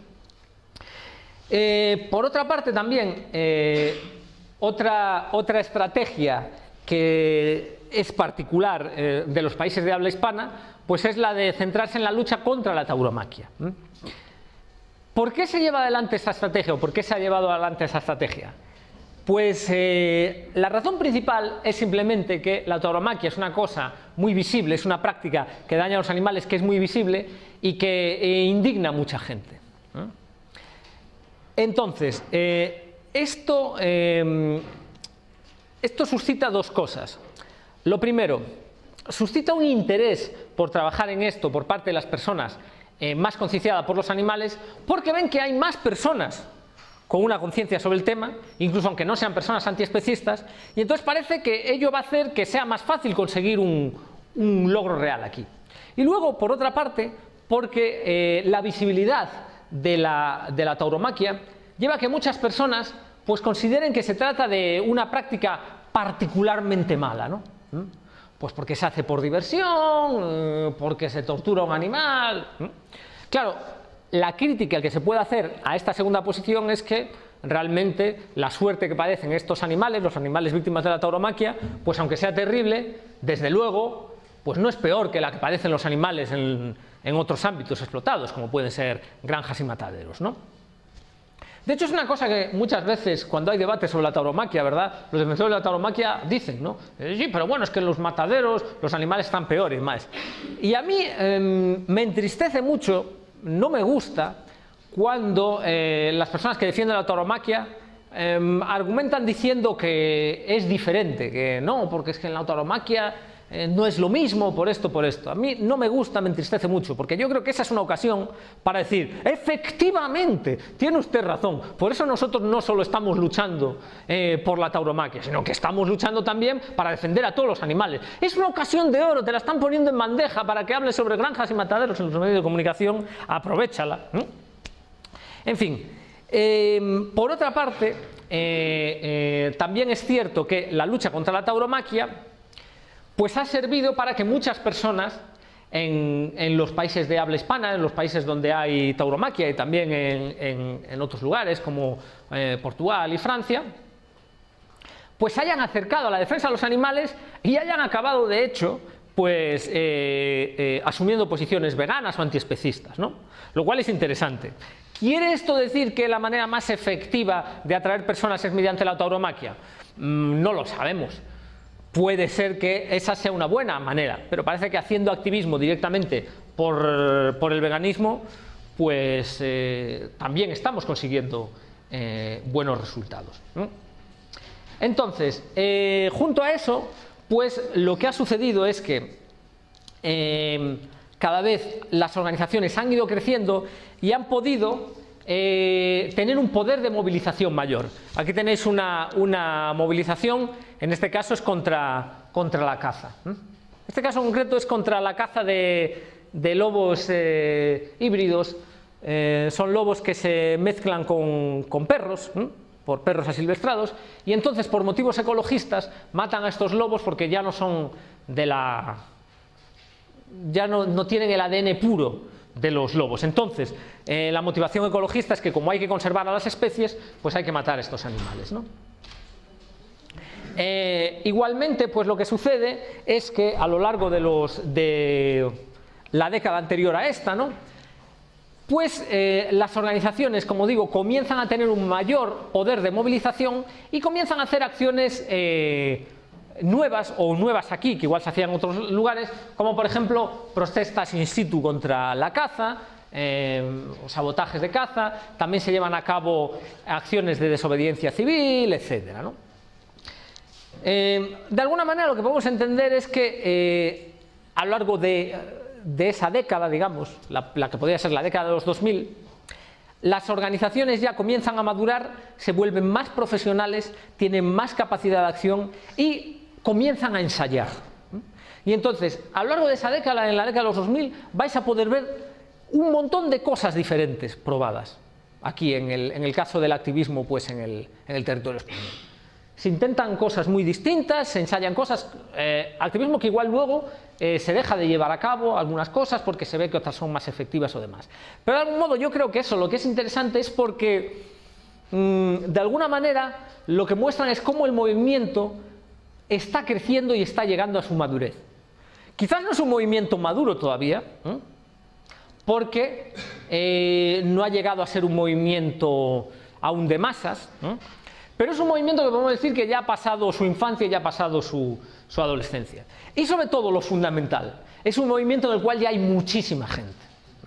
Por otra parte también, otra estrategia que es particular de los países de habla hispana, pues es la de centrarse en la lucha contra la tauromaquia. ¿Por qué se lleva adelante esta estrategia o por qué se ha llevado adelante esa estrategia? Pues la razón principal es simplemente que la tauromaquia es una cosa muy visible, es una práctica que daña a los animales, que es muy visible y que indigna a mucha gente. Entonces, esto suscita dos cosas. Lo primero, suscita un interés por trabajar en esto por parte de las personas más concienciadas por los animales, porque ven que hay más personas con una conciencia sobre el tema, incluso aunque no sean personas antiespecistas, y entonces parece que ello va a hacer que sea más fácil conseguir un logro real aquí. Y luego, por otra parte, porque la visibilidad de la tauromaquia lleva a que muchas personas pues consideren que se trata de una práctica particularmente mala, ¿no? Pues porque se hace por diversión, porque se tortura a un animal. Claro, la crítica que se puede hacer a esta segunda posición es que realmente la suerte que padecen estos animales, los animales víctimas de la tauromaquia, pues aunque sea terrible, desde luego, pues no es peor que la que padecen los animales en otros ámbitos explotados, como pueden ser granjas y mataderos, ¿no? De hecho, es una cosa que muchas veces, cuando hay debates sobre la tauromaquia, ¿verdad?, los defensores de la tauromaquia dicen, ¿no? Sí, pero bueno, es que en los mataderos los animales están peores, más. Y a mí me entristece mucho, no me gusta, cuando las personas que defienden la tauromaquia argumentan diciendo que es diferente, que no, porque es que en la tauromaquia no es lo mismo por esto, por esto. A mí no me gusta, me entristece mucho, porque yo creo que esa es una ocasión para decir, efectivamente, tiene usted razón, por eso nosotros no solo estamos luchando por la tauromaquia, sino que estamos luchando también para defender a todos los animales. Es una ocasión de oro, te la están poniendo en bandeja para que hables sobre granjas y mataderos en los medios de comunicación, aprovéchala. En fin, por otra parte, también es cierto que la lucha contra la tauromaquia pues ha servido para que muchas personas en los países de habla hispana, en los países donde hay tauromaquia y también en otros lugares como Portugal y Francia, pues se hayan acercado a la defensa de los animales y hayan acabado, de hecho, pues asumiendo posiciones veganas o antiespecistas, ¿no? Lo cual es interesante. ¿Quiere esto decir que la manera más efectiva de atraer personas es mediante la tauromaquia? No lo sabemos. Puede ser que esa sea una buena manera, pero parece que haciendo activismo directamente por el veganismo, pues también estamos consiguiendo buenos resultados, ¿no? Entonces, junto a eso, pues lo que ha sucedido es que cada vez las organizaciones han ido creciendo y han podido tener un poder de movilización mayor. Aquí tenéis una movilización, en este caso es contra la caza. En este caso concreto es contra la caza de lobos híbridos. Son lobos que se mezclan con perros, por perros asilvestrados, y entonces por motivos ecologistas matan a estos lobos porque ya no son ya no tienen el ADN puro de los lobos. Entonces la motivación ecologista es que como hay que conservar a las especies, pues hay que matar a estos animales, ¿no? Igualmente, pues lo que sucede es que a lo largo de la década anterior a esta, ¿no?, pues las organizaciones, como digo, comienzan a tener un mayor poder de movilización y comienzan a hacer acciones nuevas o nuevas aquí, que igual se hacían en otros lugares, como por ejemplo protestas in situ contra la caza, o sabotajes de caza. También se llevan a cabo acciones de desobediencia civil, etcétera, ¿no? De alguna manera lo que podemos entender es que a lo largo de esa década, digamos, la que podría ser la década de los 2000, las organizaciones ya comienzan a madurar, se vuelven más profesionales, tienen más capacidad de acción y comienzan a ensayar. Y entonces, a lo largo de esa década, en la década de los 2000, vais a poder ver un montón de cosas diferentes probadas aquí en el caso del activismo, pues en el territorio español. Se intentan cosas muy distintas, se ensayan cosas, activismo que igual luego se deja de llevar a cabo algunas cosas porque se ve que otras son más efectivas o demás. Pero de algún modo yo creo que eso lo que es interesante es porque de alguna manera lo que muestran es cómo el movimiento está creciendo y está llegando a su madurez. Quizás no es un movimiento maduro todavía, porque no ha llegado a ser un movimiento aún de masas, pero es un movimiento que podemos decir que ya ha pasado su infancia y ya ha pasado su adolescencia. Y sobre todo lo fundamental, es un movimiento en el cual ya hay muchísima gente.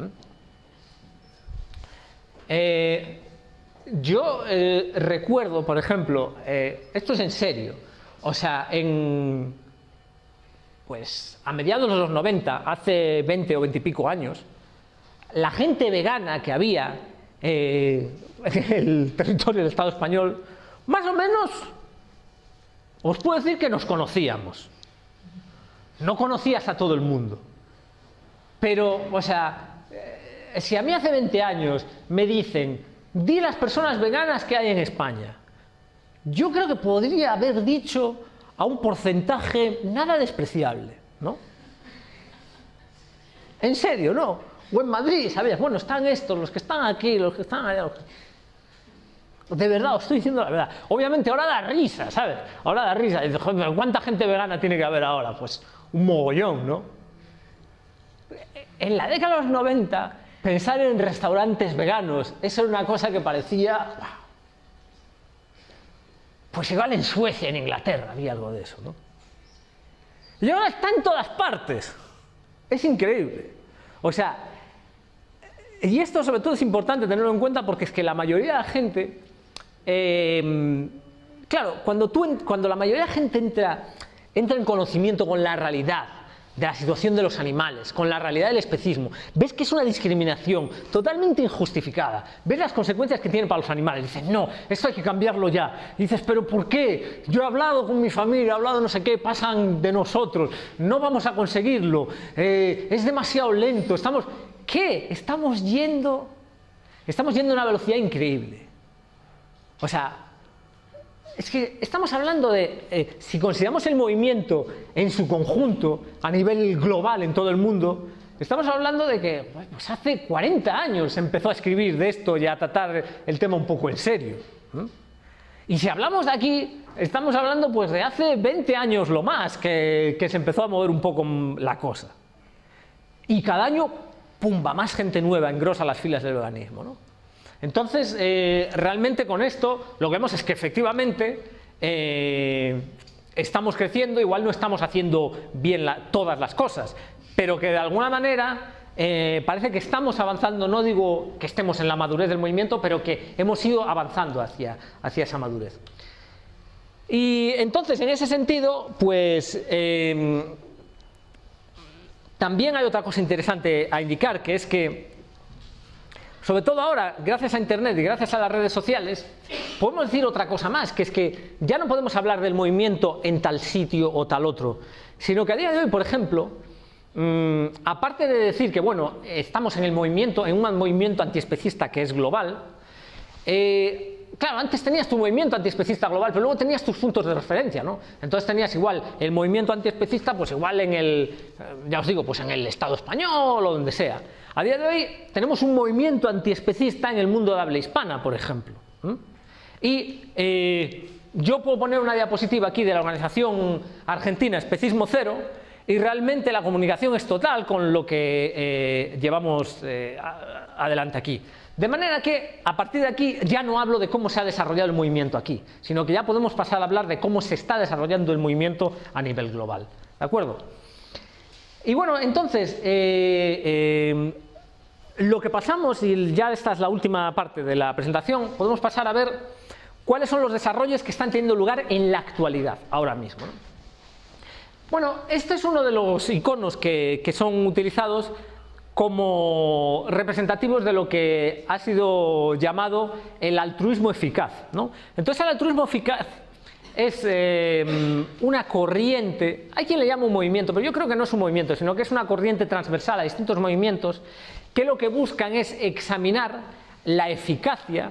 Yo recuerdo, por ejemplo, esto es en serio, o sea, pues a mediados de los 90, hace 20 o 20 y pico años, la gente vegana que había en el territorio del Estado español, más o menos, os puedo decir que nos conocíamos. No conocías a todo el mundo. Pero, o sea, si a mí hace 20 años me dicen, di las personas veganas que hay en España, yo creo que podría haber dicho a un porcentaje nada despreciable, ¿no? En serio, ¿no? O en Madrid, ¿sabías? Bueno, están estos, los que están aquí, los que están allá. De verdad, os estoy diciendo la verdad. Obviamente ahora da risa, ¿sabes? Ahora da risa. Y dices, joder, ¿cuánta gente vegana tiene que haber ahora? Pues un mogollón, ¿no? En la década de los 90, pensar en restaurantes veganos, eso era una cosa que parecía... Pues igual en Suecia, en Inglaterra, había algo de eso, ¿no? Y ahora está en todas partes. Es increíble. O sea, y esto sobre todo es importante tenerlo en cuenta porque es que la mayoría de la gente... claro, cuando la mayoría de la gente entra en conocimiento con la realidad de la situación de los animales, con la realidad del especismo, ves que es una discriminación totalmente injustificada, ves las consecuencias que tiene para los animales, dices, no, esto hay que cambiarlo ya, y dices, pero ¿por qué? Yo he hablado con mi familia, he hablado no sé qué, pasan de nosotros, no vamos a conseguirlo, es demasiado lento, ¿qué? Estamos yendo a una velocidad increíble. O sea, es que estamos hablando de, si consideramos el movimiento en su conjunto, a nivel global en todo el mundo, Estamos hablando de que pues hace 40 años se empezó a escribir de esto y a tratar el tema un poco en serio. Y si hablamos de aquí, estamos hablando pues de hace 20 años lo más que se empezó a mover un poco la cosa. Y cada año, pumba, más gente nueva engrosa las filas del veganismo, ¿no? Entonces, realmente con esto lo que vemos es que efectivamente estamos creciendo, igual no estamos haciendo bien todas las cosas, pero que de alguna manera parece que estamos avanzando, no digo que estemos en la madurez del movimiento, pero que hemos ido avanzando hacia esa madurez. Y entonces, en ese sentido, pues también hay otra cosa interesante a indicar, que es que, sobre todo ahora, gracias a Internet y gracias a las redes sociales, podemos decir otra cosa más, que es que ya no podemos hablar del movimiento en tal sitio o tal otro, sino que a día de hoy, por ejemplo, aparte de decir que, bueno, estamos en un movimiento antiespecista que es global, claro, antes tenías tu movimiento antiespecista global, pero luego tenías tus puntos de referencia, ¿no? Entonces tenías igual el movimiento antiespecista, pues igual en ya os digo, pues en el Estado español o donde sea. A día de hoy tenemos un movimiento antiespecista en el mundo de habla hispana, por ejemplo. Y yo puedo poner una diapositiva aquí de la organización argentina Especismo Cero, y realmente la comunicación es total con lo que llevamos adelante aquí. De manera que, a partir de aquí, ya no hablo de cómo se ha desarrollado el movimiento aquí, sino que ya podemos pasar a hablar de cómo se está desarrollando el movimiento a nivel global. ¿De acuerdo? Y bueno, entonces, lo que pasamos, y ya esta es la última parte de la presentación, podemos pasar a ver cuáles son los desarrollos que están teniendo lugar en la actualidad, ahora mismo, ¿no? Bueno, este es uno de los iconos que son utilizados como representativos de lo que ha sido llamado el altruismo eficaz, ¿no? Entonces, el altruismo eficaz es una corriente, hay quien le llama un movimiento, pero yo creo que no es un movimiento, sino que es una corriente transversal a distintos movimientos que lo que buscan es examinar la eficacia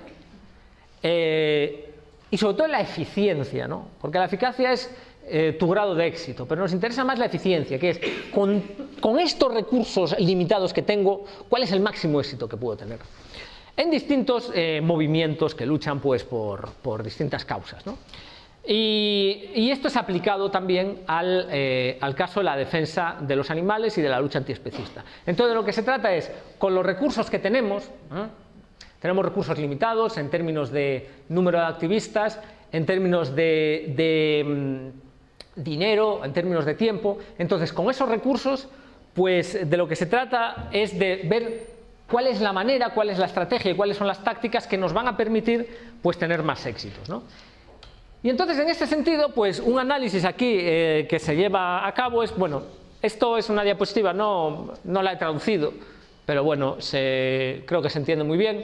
y sobre todo la eficiencia, ¿no? Porque la eficacia es tu grado de éxito, pero nos interesa más la eficiencia, que es con estos recursos limitados que tengo, ¿cuál es el máximo éxito que puedo tener? En distintos movimientos que luchan pues por distintas causas, ¿no? Y esto es aplicado también al caso de la defensa de los animales y de la lucha antiespecista. Entonces, de lo que se trata es, con los recursos que tenemos recursos limitados en términos de número de activistas, en términos de dinero, en términos de tiempo. Entonces, con esos recursos, pues de lo que se trata es de ver cuál es la manera, cuál es la estrategia y cuáles son las tácticas que nos van a permitir pues tener más éxitos, ¿no? Y entonces, en este sentido, pues un análisis aquí que se lleva a cabo es, bueno, esto es una diapositiva, no la he traducido, pero bueno, creo que se entiende muy bien.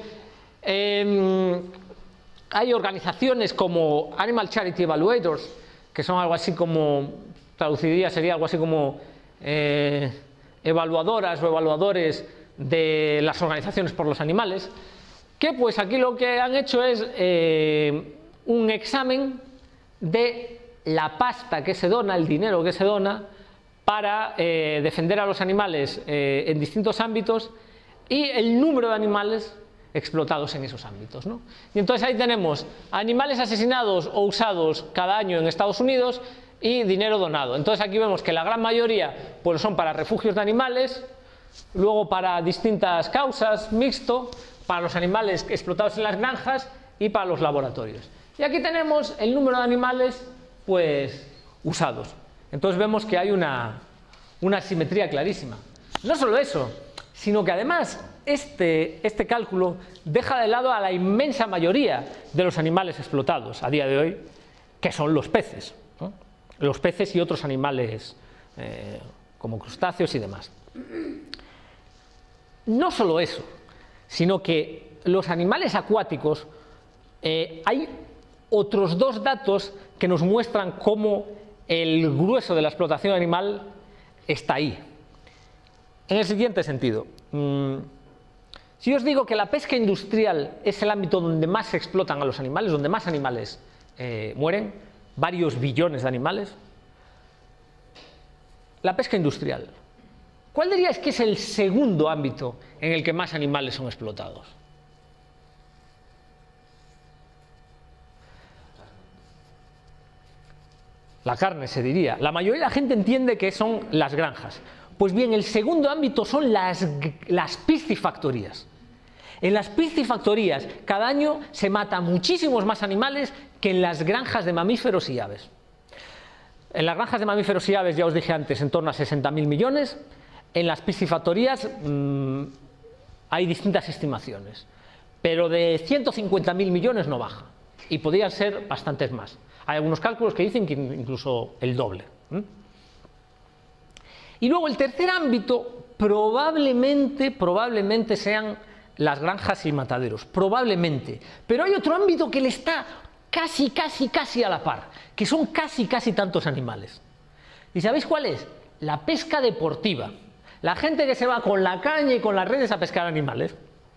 Hay organizaciones como Animal Charity Evaluators, que son algo así como, traduciría sería algo así como evaluadoras o evaluadores de las organizaciones por los animales, que pues aquí lo que han hecho es un examen de la pasta que se dona, el dinero que se dona para defender a los animales en distintos ámbitos y el número de animales explotados en esos ámbitos, ¿no? Y entonces ahí tenemos animales asesinados o usados cada año en Estados Unidos y dinero donado. Entonces aquí vemos que la gran mayoría pues son para refugios de animales, luego para distintas causas, mixto, para los animales explotados en las granjas y para los laboratorios. Y aquí tenemos el número de animales pues usados. Entonces vemos que hay una asimetría clarísima. No solo eso, sino que además este cálculo deja de lado a la inmensa mayoría de los animales explotados a día de hoy, que son los peces, ¿no? Los peces y otros animales como crustáceos y demás. No solo eso, sino que los animales acuáticos, hay otros dos datos que nos muestran cómo el grueso de la explotación animal está ahí. En el siguiente sentido, si os digo que la pesca industrial es el ámbito donde más se explotan a los animales, donde más animales mueren, varios billones de animales, la pesca industrial, ¿Cuál diríais que es el segundo ámbito en el que más animales son explotados? La carne, se diría. La mayoría de la gente entiende que son las granjas. Pues bien, el segundo ámbito son las piscifactorías. En las piscifactorías cada año se matan muchísimos más animales que en las granjas de mamíferos y aves. En las granjas de mamíferos y aves, ya os dije antes, en torno a 60.000 millones. En las piscifactorías hay distintas estimaciones, pero de 150.000 millones no baja, y podrían ser bastantes más. Hay algunos cálculos que dicen que incluso el doble. Y luego el tercer ámbito probablemente sean las granjas y mataderos, probablemente. Pero hay otro ámbito que le está casi a la par, que son casi tantos animales. ¿Y sabéis cuál es? La pesca deportiva. La gente que se va con la caña y con las redes a pescar animales.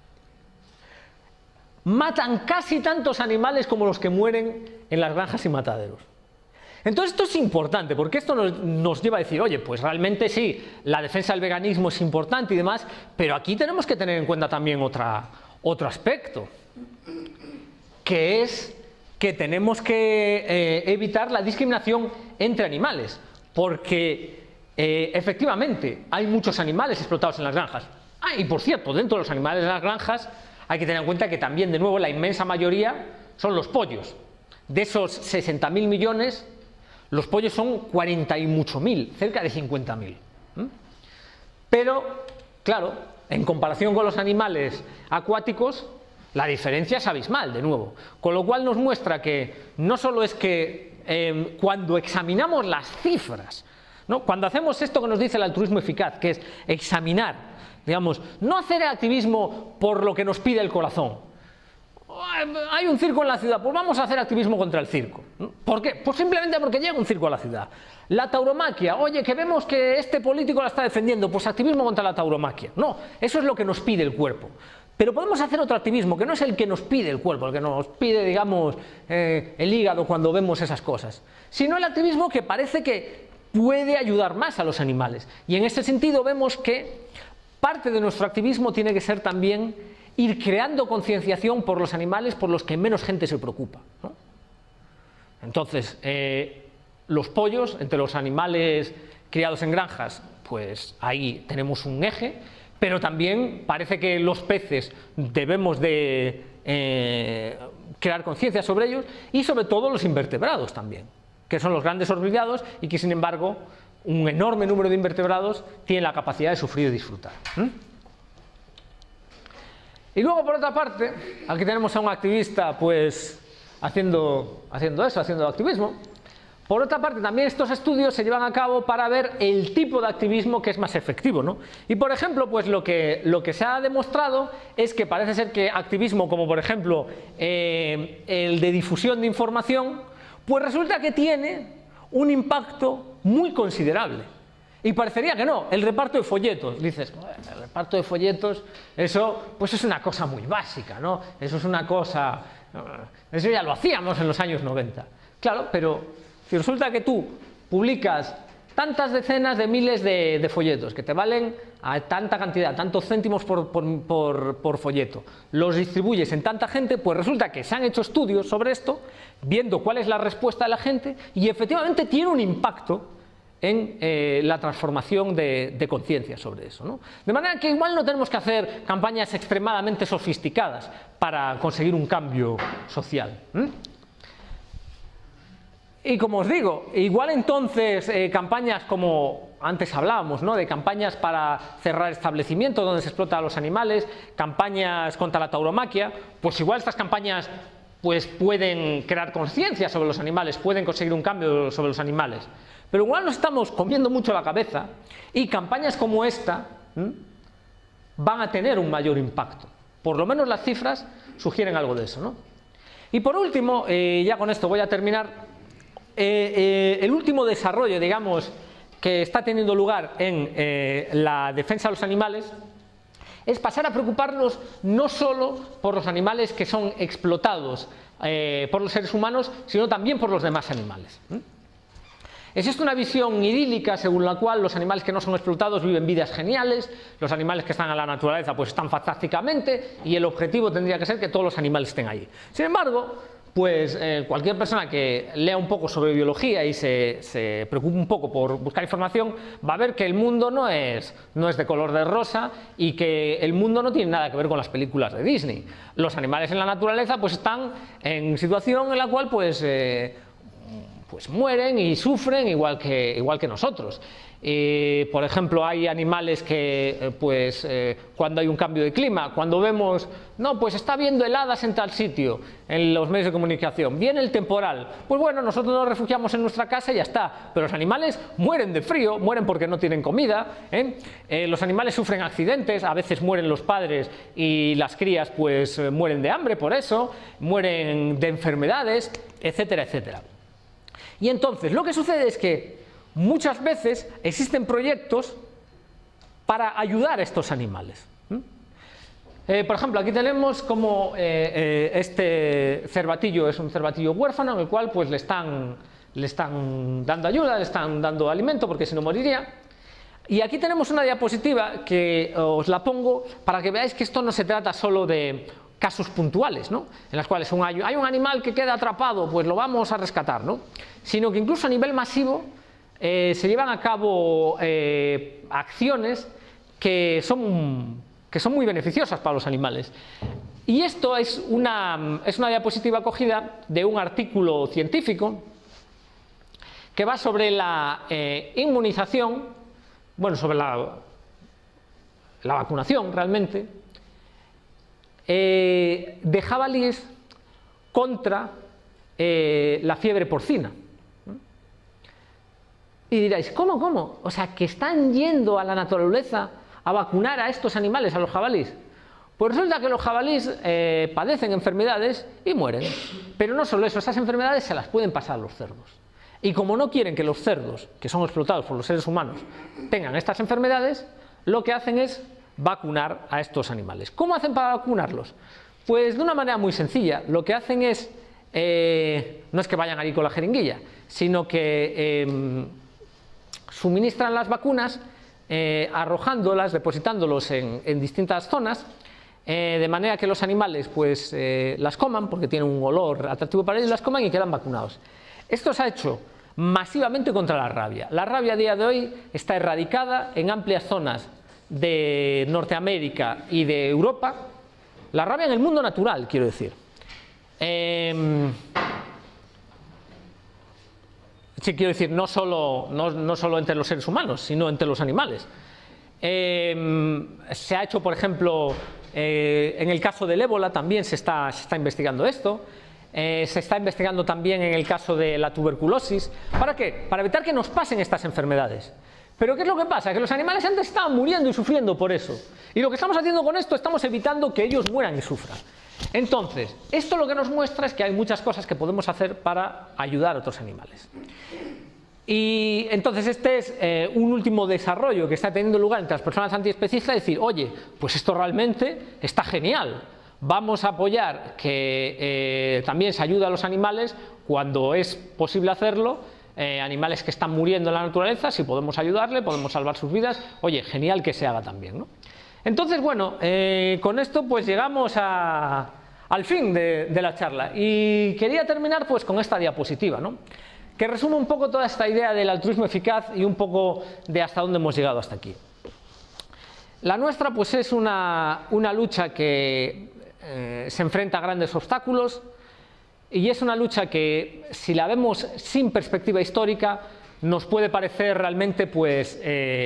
Matan casi tantos animales como los que mueren en las granjas y mataderos. Entonces esto es importante, porque esto nos lleva a decir, oye, pues realmente sí, la defensa del veganismo es importante y demás, pero aquí tenemos que tener en cuenta también otro aspecto, que es que tenemos que evitar la discriminación entre animales, porque efectivamente hay muchos animales explotados en las granjas. Y por cierto, dentro de los animales de las granjas hay que tener en cuenta que también, de nuevo, la inmensa mayoría son los pollos. De esos 60.000 millones, los pollos son 40 y mucho mil, cerca de 50.000. Pero, claro, en comparación con los animales acuáticos, la diferencia es abismal, de nuevo. Con lo cual nos muestra que no solo es que cuando examinamos las cifras, ¿no? Cuando hacemos esto que nos dice el altruismo eficaz, que es examinar, digamos, no hacer activismo por lo que nos pide el corazón. Hay un circo en la ciudad, pues vamos a hacer activismo contra el circo. ¿Por qué? Pues simplemente porque llega un circo a la ciudad. La tauromaquia, oye, que vemos que este político la está defendiendo, pues activismo contra la tauromaquia. No, eso es lo que nos pide el cuerpo. Pero podemos hacer otro activismo, que no es el que nos pide el cuerpo, el que nos pide, digamos, el hígado cuando vemos esas cosas, sino el activismo que parece que puede ayudar más a los animales. Y en este sentido vemos que parte de nuestro activismo tiene que ser también ir creando concienciación por los animales por los que menos gente se preocupa, ¿no? Entonces, los pollos, entre los animales criados en granjas, pues ahí tenemos un eje, pero también parece que los peces debemos de crear conciencia sobre ellos, y sobre todo los invertebrados también, que son los grandes olvidados y que, sin embargo, un enorme número de invertebrados tienen la capacidad de sufrir y disfrutar. Y luego, por otra parte, aquí tenemos a un activista pues haciendo activismo. Por otra parte, también estos estudios se llevan a cabo para ver el tipo de activismo que es más efectivo, ¿no? Y por ejemplo, pues lo que se ha demostrado es que parece ser que activismo como por ejemplo el de difusión de información, pues resulta que tiene un impacto muy considerable. Y parecería que no, el reparto de folletos. Dices, el reparto de folletos, eso pues es una cosa muy básica, ¿no? Eso es una cosa, eso ya lo hacíamos en los años 90. Claro, pero si resulta que tú publicas tantas decenas de miles de folletos que te valen a tanta cantidad, tantos céntimos por folleto, los distribuyes en tanta gente, pues resulta que se han hecho estudios sobre esto, viendo cuál es la respuesta de la gente, y efectivamente tiene un impacto en la transformación de conciencia sobre eso, ¿no? De manera que igual no tenemos que hacer campañas extremadamente sofisticadas para conseguir un cambio social. Y como os digo, igual entonces campañas como antes hablábamos, ¿no? De campañas para cerrar establecimientos donde se explota a los animales, campañas contra la tauromaquia, pues igual estas campañas pues pueden crear conciencia sobre los animales, pueden conseguir un cambio sobre los animales. Pero igual nos estamos comiendo mucho la cabeza y campañas como esta van a tener un mayor impacto. Por lo menos las cifras sugieren algo de eso, ¿no? Y por último, ya con esto voy a terminar, el último desarrollo, digamos, que está teniendo lugar en la defensa de los animales es pasar a preocuparnos no solo por los animales que son explotados por los seres humanos, sino también por los demás animales. Existe una visión idílica según la cual los animales que no son explotados viven vidas geniales, los animales que están en la naturaleza pues están fantásticamente y el objetivo tendría que ser que todos los animales estén ahí. Sin embargo, pues cualquier persona que lea un poco sobre biología y se preocupe un poco por buscar información va a ver que el mundo no es de color de rosa y que el mundo no tiene nada que ver con las películas de Disney. Los animales en la naturaleza pues están en situación en la cual pues mueren y sufren igual que nosotros. Por ejemplo, hay animales que cuando hay un cambio de clima, cuando vemos, no, pues está habiendo heladas en tal sitio, en los medios de comunicación, viene el temporal, pues bueno, nosotros nos refugiamos en nuestra casa y ya está, pero los animales mueren de frío, mueren porque no tienen comida, los animales sufren accidentes, a veces mueren los padres y las crías pues mueren de hambre por eso, mueren de enfermedades, etcétera, etcétera. Y entonces lo que sucede es que muchas veces existen proyectos para ayudar a estos animales. Por ejemplo, aquí tenemos como este cervatillo es un cervatillo huérfano en el cual pues le están dando ayuda, le están dando alimento porque si no moriría. Y aquí tenemos una diapositiva que os la pongo para que veáis que esto no se trata solo de casos puntuales, ¿no? En las cuales hay un animal que queda atrapado, pues lo vamos a rescatar, ¿no? Sino que incluso a nivel masivo se llevan a cabo acciones que son muy beneficiosas para los animales. Y esto es una diapositiva cogida de un artículo científico que va sobre la inmunización, bueno, sobre la vacunación realmente, de jabalíes contra la fiebre porcina. Y diréis, ¿cómo? O sea, que están yendo a la naturaleza a vacunar a estos animales, a los jabalíes. Pues resulta que los jabalíes padecen enfermedades y mueren. Pero no solo eso, esas enfermedades se las pueden pasar a los cerdos. Y como no quieren que los cerdos, que son explotados por los seres humanos, tengan estas enfermedades, lo que hacen es vacunar a estos animales. ¿Cómo hacen para vacunarlos? Pues de una manera muy sencilla. Lo que hacen es, no es que vayan allí con la jeringuilla, sino que suministran las vacunas arrojándolas, depositándolos en distintas zonas, de manera que los animales pues las coman, porque tienen un olor atractivo para ellos, las coman y quedan vacunados. Esto se ha hecho masivamente contra la rabia. La rabia a día de hoy está erradicada en amplias zonas de Norteamérica y de Europa. La rabia en el mundo natural, quiero decir. Sí, quiero decir, no solo entre los seres humanos, sino entre los animales. Se ha hecho, por ejemplo, en el caso del ébola también se está investigando esto. Se está investigando también en el caso de la tuberculosis. ¿Para qué? Para evitar que nos pasen estas enfermedades. Pero ¿qué es lo que pasa? Que los animales antes estaban muriendo y sufriendo por eso. Y lo que estamos haciendo con esto, estamos evitando que ellos mueran y sufran. Entonces, esto lo que nos muestra es que hay muchas cosas que podemos hacer para ayudar a otros animales. Y entonces este es un último desarrollo que está teniendo lugar entre las personas antiespecistas, decir, oye, pues esto realmente está genial. Vamos a apoyar que también se ayude a los animales cuando es posible hacerlo, animales que están muriendo en la naturaleza, si podemos ayudarle, podemos salvar sus vidas, oye, genial que se haga también, ¿no? Entonces, bueno, con esto pues llegamos al fin de la charla y quería terminar pues con esta diapositiva, ¿no? Que resume un poco toda esta idea del altruismo eficaz y un poco de hasta dónde hemos llegado hasta aquí. La nuestra pues es una lucha que se enfrenta a grandes obstáculos y es una lucha que, si la vemos sin perspectiva histórica, nos puede parecer realmente pues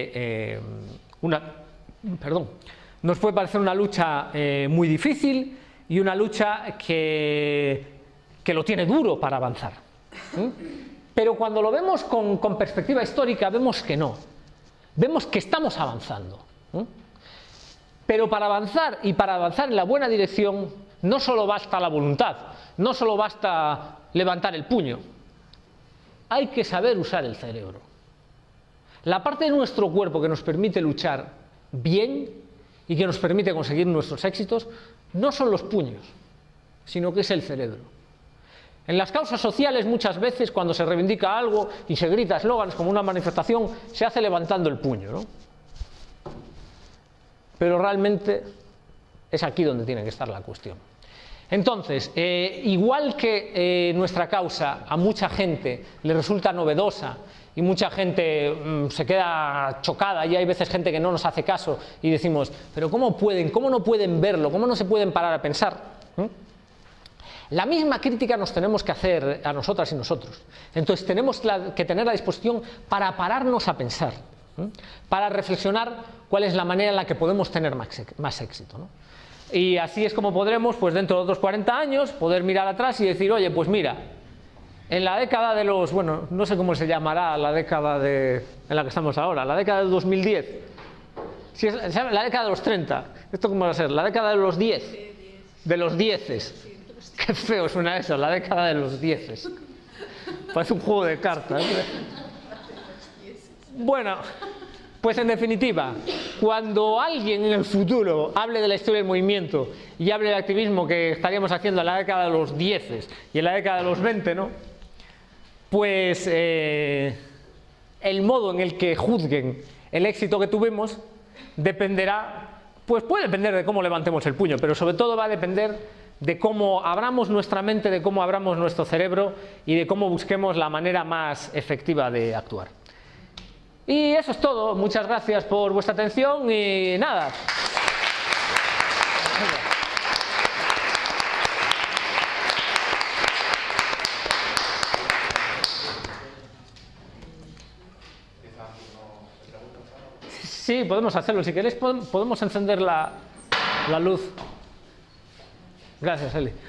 nos puede parecer una lucha muy difícil y una lucha que lo tiene duro para avanzar. Pero cuando lo vemos con perspectiva histórica, vemos que no. Vemos que estamos avanzando. Pero para avanzar y para avanzar en la buena dirección, no solo basta la voluntad, no solo basta levantar el puño. Hay que saber usar el cerebro. La parte de nuestro cuerpo que nos permite luchar bien y que nos permite conseguir nuestros éxitos no son los puños, sino que es el cerebro. En las causas sociales muchas veces cuando se reivindica algo y se grita eslóganes como una manifestación, se hace levantando el puño, ¿no? Pero realmente es aquí donde tiene que estar la cuestión. Entonces, igual que nuestra causa a mucha gente le resulta novedosa y mucha gente se queda chocada y hay veces gente que no nos hace caso y decimos, pero ¿cómo no pueden verlo? ¿Cómo no se pueden parar a pensar? La misma crítica nos tenemos que hacer a nosotras y nosotros. Entonces tenemos que tener la disposición para pararnos a pensar, para reflexionar cuál es la manera en la que podemos tener más éxito, ¿no? Y así es como podremos, pues dentro de otros 40 años, poder mirar atrás y decir, oye, pues mira, en la década de los, bueno, no sé cómo se llamará la década en la que estamos ahora, la década del 2010, si es la década de los 30, ¿esto cómo va a ser? La década de los 10, de los 10. Qué feo suena eso, la década de los 10. Parece un juego de cartas. Bueno, pues en definitiva, cuando alguien en el futuro hable de la historia del movimiento y hable del activismo que estaríamos haciendo en la década de los 10 y en la década de los 20, ¿no? Pues el modo en el que juzguen el éxito que tuvimos dependerá, pues puede depender de cómo levantemos el puño, pero sobre todo va a depender de cómo abramos nuestra mente, de cómo abramos nuestro cerebro y de cómo busquemos la manera más efectiva de actuar. Y eso es todo. Muchas gracias por vuestra atención y nada. Sí, podemos hacerlo. Si queréis podemos encender la luz. Gracias, Eli.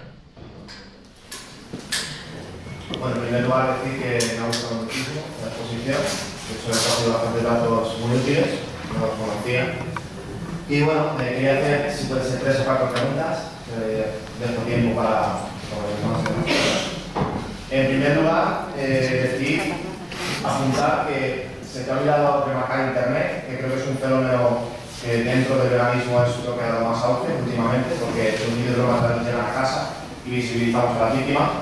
Bueno, en primer lugar decir que me ha gustado muchísimo la exposición, que he recogido bastantes datos muy útiles, no los conocía. Y bueno, quería hacer, si puede ser 3 o 4 preguntas, dejo tiempo para los demás. En primer lugar, decir, apuntar que se te ha olvidado remarcar Internet, que creo que es un fenómeno que dentro del veganismo es lo que ha dado más auge últimamente, porque los vídeos de bromas también llegan a casa y visibilizamos a la víctima.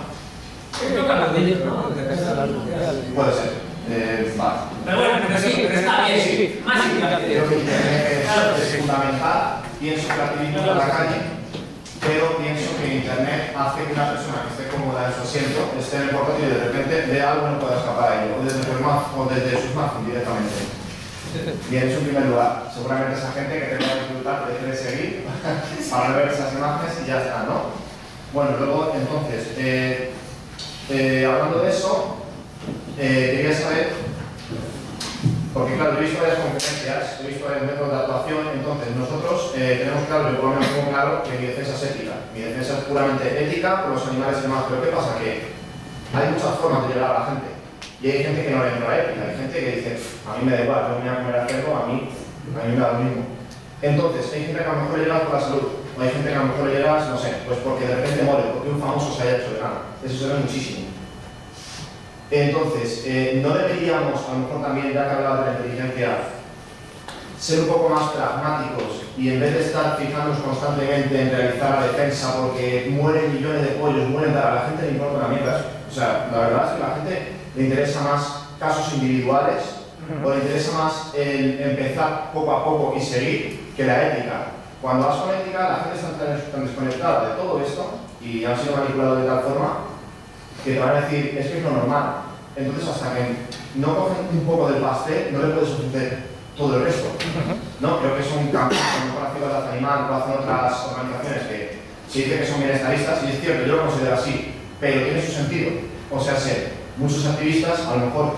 Puede ser. Vale. Pero bueno, está bien, sí. Más significativo. Creo que Internet es fundamental. Pienso que el activismo está en la calle, pero pienso que Internet hace que una persona que esté cómoda en su asiento esté en el portátil y de repente vea algo y no pueda escapar a ello, o desde su smartphone directamente. Bien, eso en primer lugar. Seguramente esa gente que tenga que disfrutar deje de seguir para ver esas imágenes y ya está, ¿no? Bueno, luego, entonces, hablando de eso, quería saber, porque claro, he visto varias conferencias, he visto varios métodos de actuación, entonces nosotros tenemos claro, yo por lo menos tengo claro que mi defensa es ética. Mi defensa es puramente ética por los animales y demás, pero ¿qué pasa? Que hay muchas formas de llegar a la gente. Y hay gente que no le entra ética, hay gente que dice, a mí me da igual, yo me voy a comer a cerdo, a mí me da lo mismo. Entonces, hay gente que a lo mejor le llega por la salud, o hay gente que a lo mejor le llega, no sé, pues porque de repente muere, porque un famoso se haya hecho vegano. Eso se ve muchísimo. Entonces, no deberíamos, a lo mejor también, ya que hablaba de la inteligencia, ser un poco más pragmáticos y en vez de estar fijándonos constantemente en realizar la defensa porque mueren millones de pollos, a la gente le importa una mierda. O sea, la verdad es que a la gente le interesa más casos individuales o le interesa más el empezar poco a poco y seguir que la ética. Cuando vas con ética, la gente está tan desconectada de todo esto y han sido manipulados de tal forma que te van a decir, es que es lo normal. Entonces, hasta que no cogen un poco del pastel, no le puedes ofrecer todo el resto. ¿No? Creo que es un campo, como la Ciudad Animal, como hacen otras organizaciones que se dice que son bienestaristas, y es cierto, yo lo considero así, pero tiene su sentido. O sea, muchos activistas, a lo mejor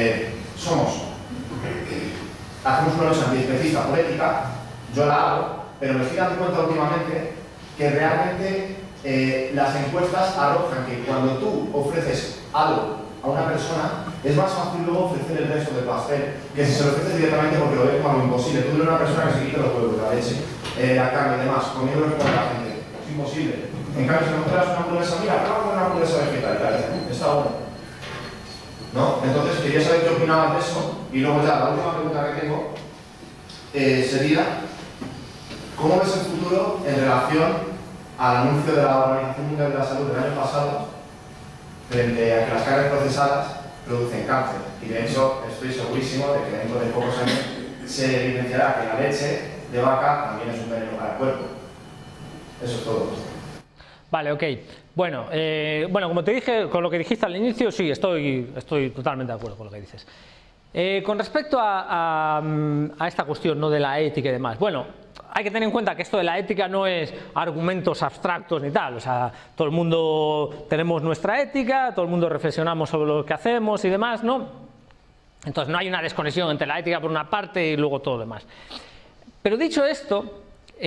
hacemos una lucha antiespecista por ética, yo la hago, pero me estoy dando cuenta últimamente que realmente las encuestas arrojan que cuando tú ofreces algo a una persona, es más fácil luego ofrecer el resto del pastel que si se lo ofreces directamente porque lo ves como algo imposible. Tú eres una persona que se quita los huevos, la leche, la carne y demás, comiendo lo que come la gente. Es imposible. En cambio, si no encuentras una hamburguesa, mira, prueba con una hamburguesa vegetal, está bueno. ¿No? Entonces, quería saber qué opinabas de eso. Y luego ya, la última pregunta que tengo sería, ¿cómo ves el futuro en relación al anuncio de la Organización Mundial de la Salud del año pasado frente a que las carnes procesadas producen cáncer. Y de hecho, estoy segurísimo de que dentro de pocos años se evidenciará que la leche de vaca también es un veneno para el cuerpo. Eso es todo. Vale, ok. Bueno, como te dije, con lo que dijiste al inicio, sí, estoy totalmente de acuerdo con lo que dices. Con respecto a esta cuestión, ¿no?, de la ética y demás, bueno, hay que tener en cuenta que esto de la ética no es argumentos abstractos ni tal, o sea, todo el mundo tenemos nuestra ética, todo el mundo reflexionamos sobre lo que hacemos y demás, ¿no? Entonces no hay una desconexión entre la ética por una parte y luego todo lo demás. Pero dicho esto,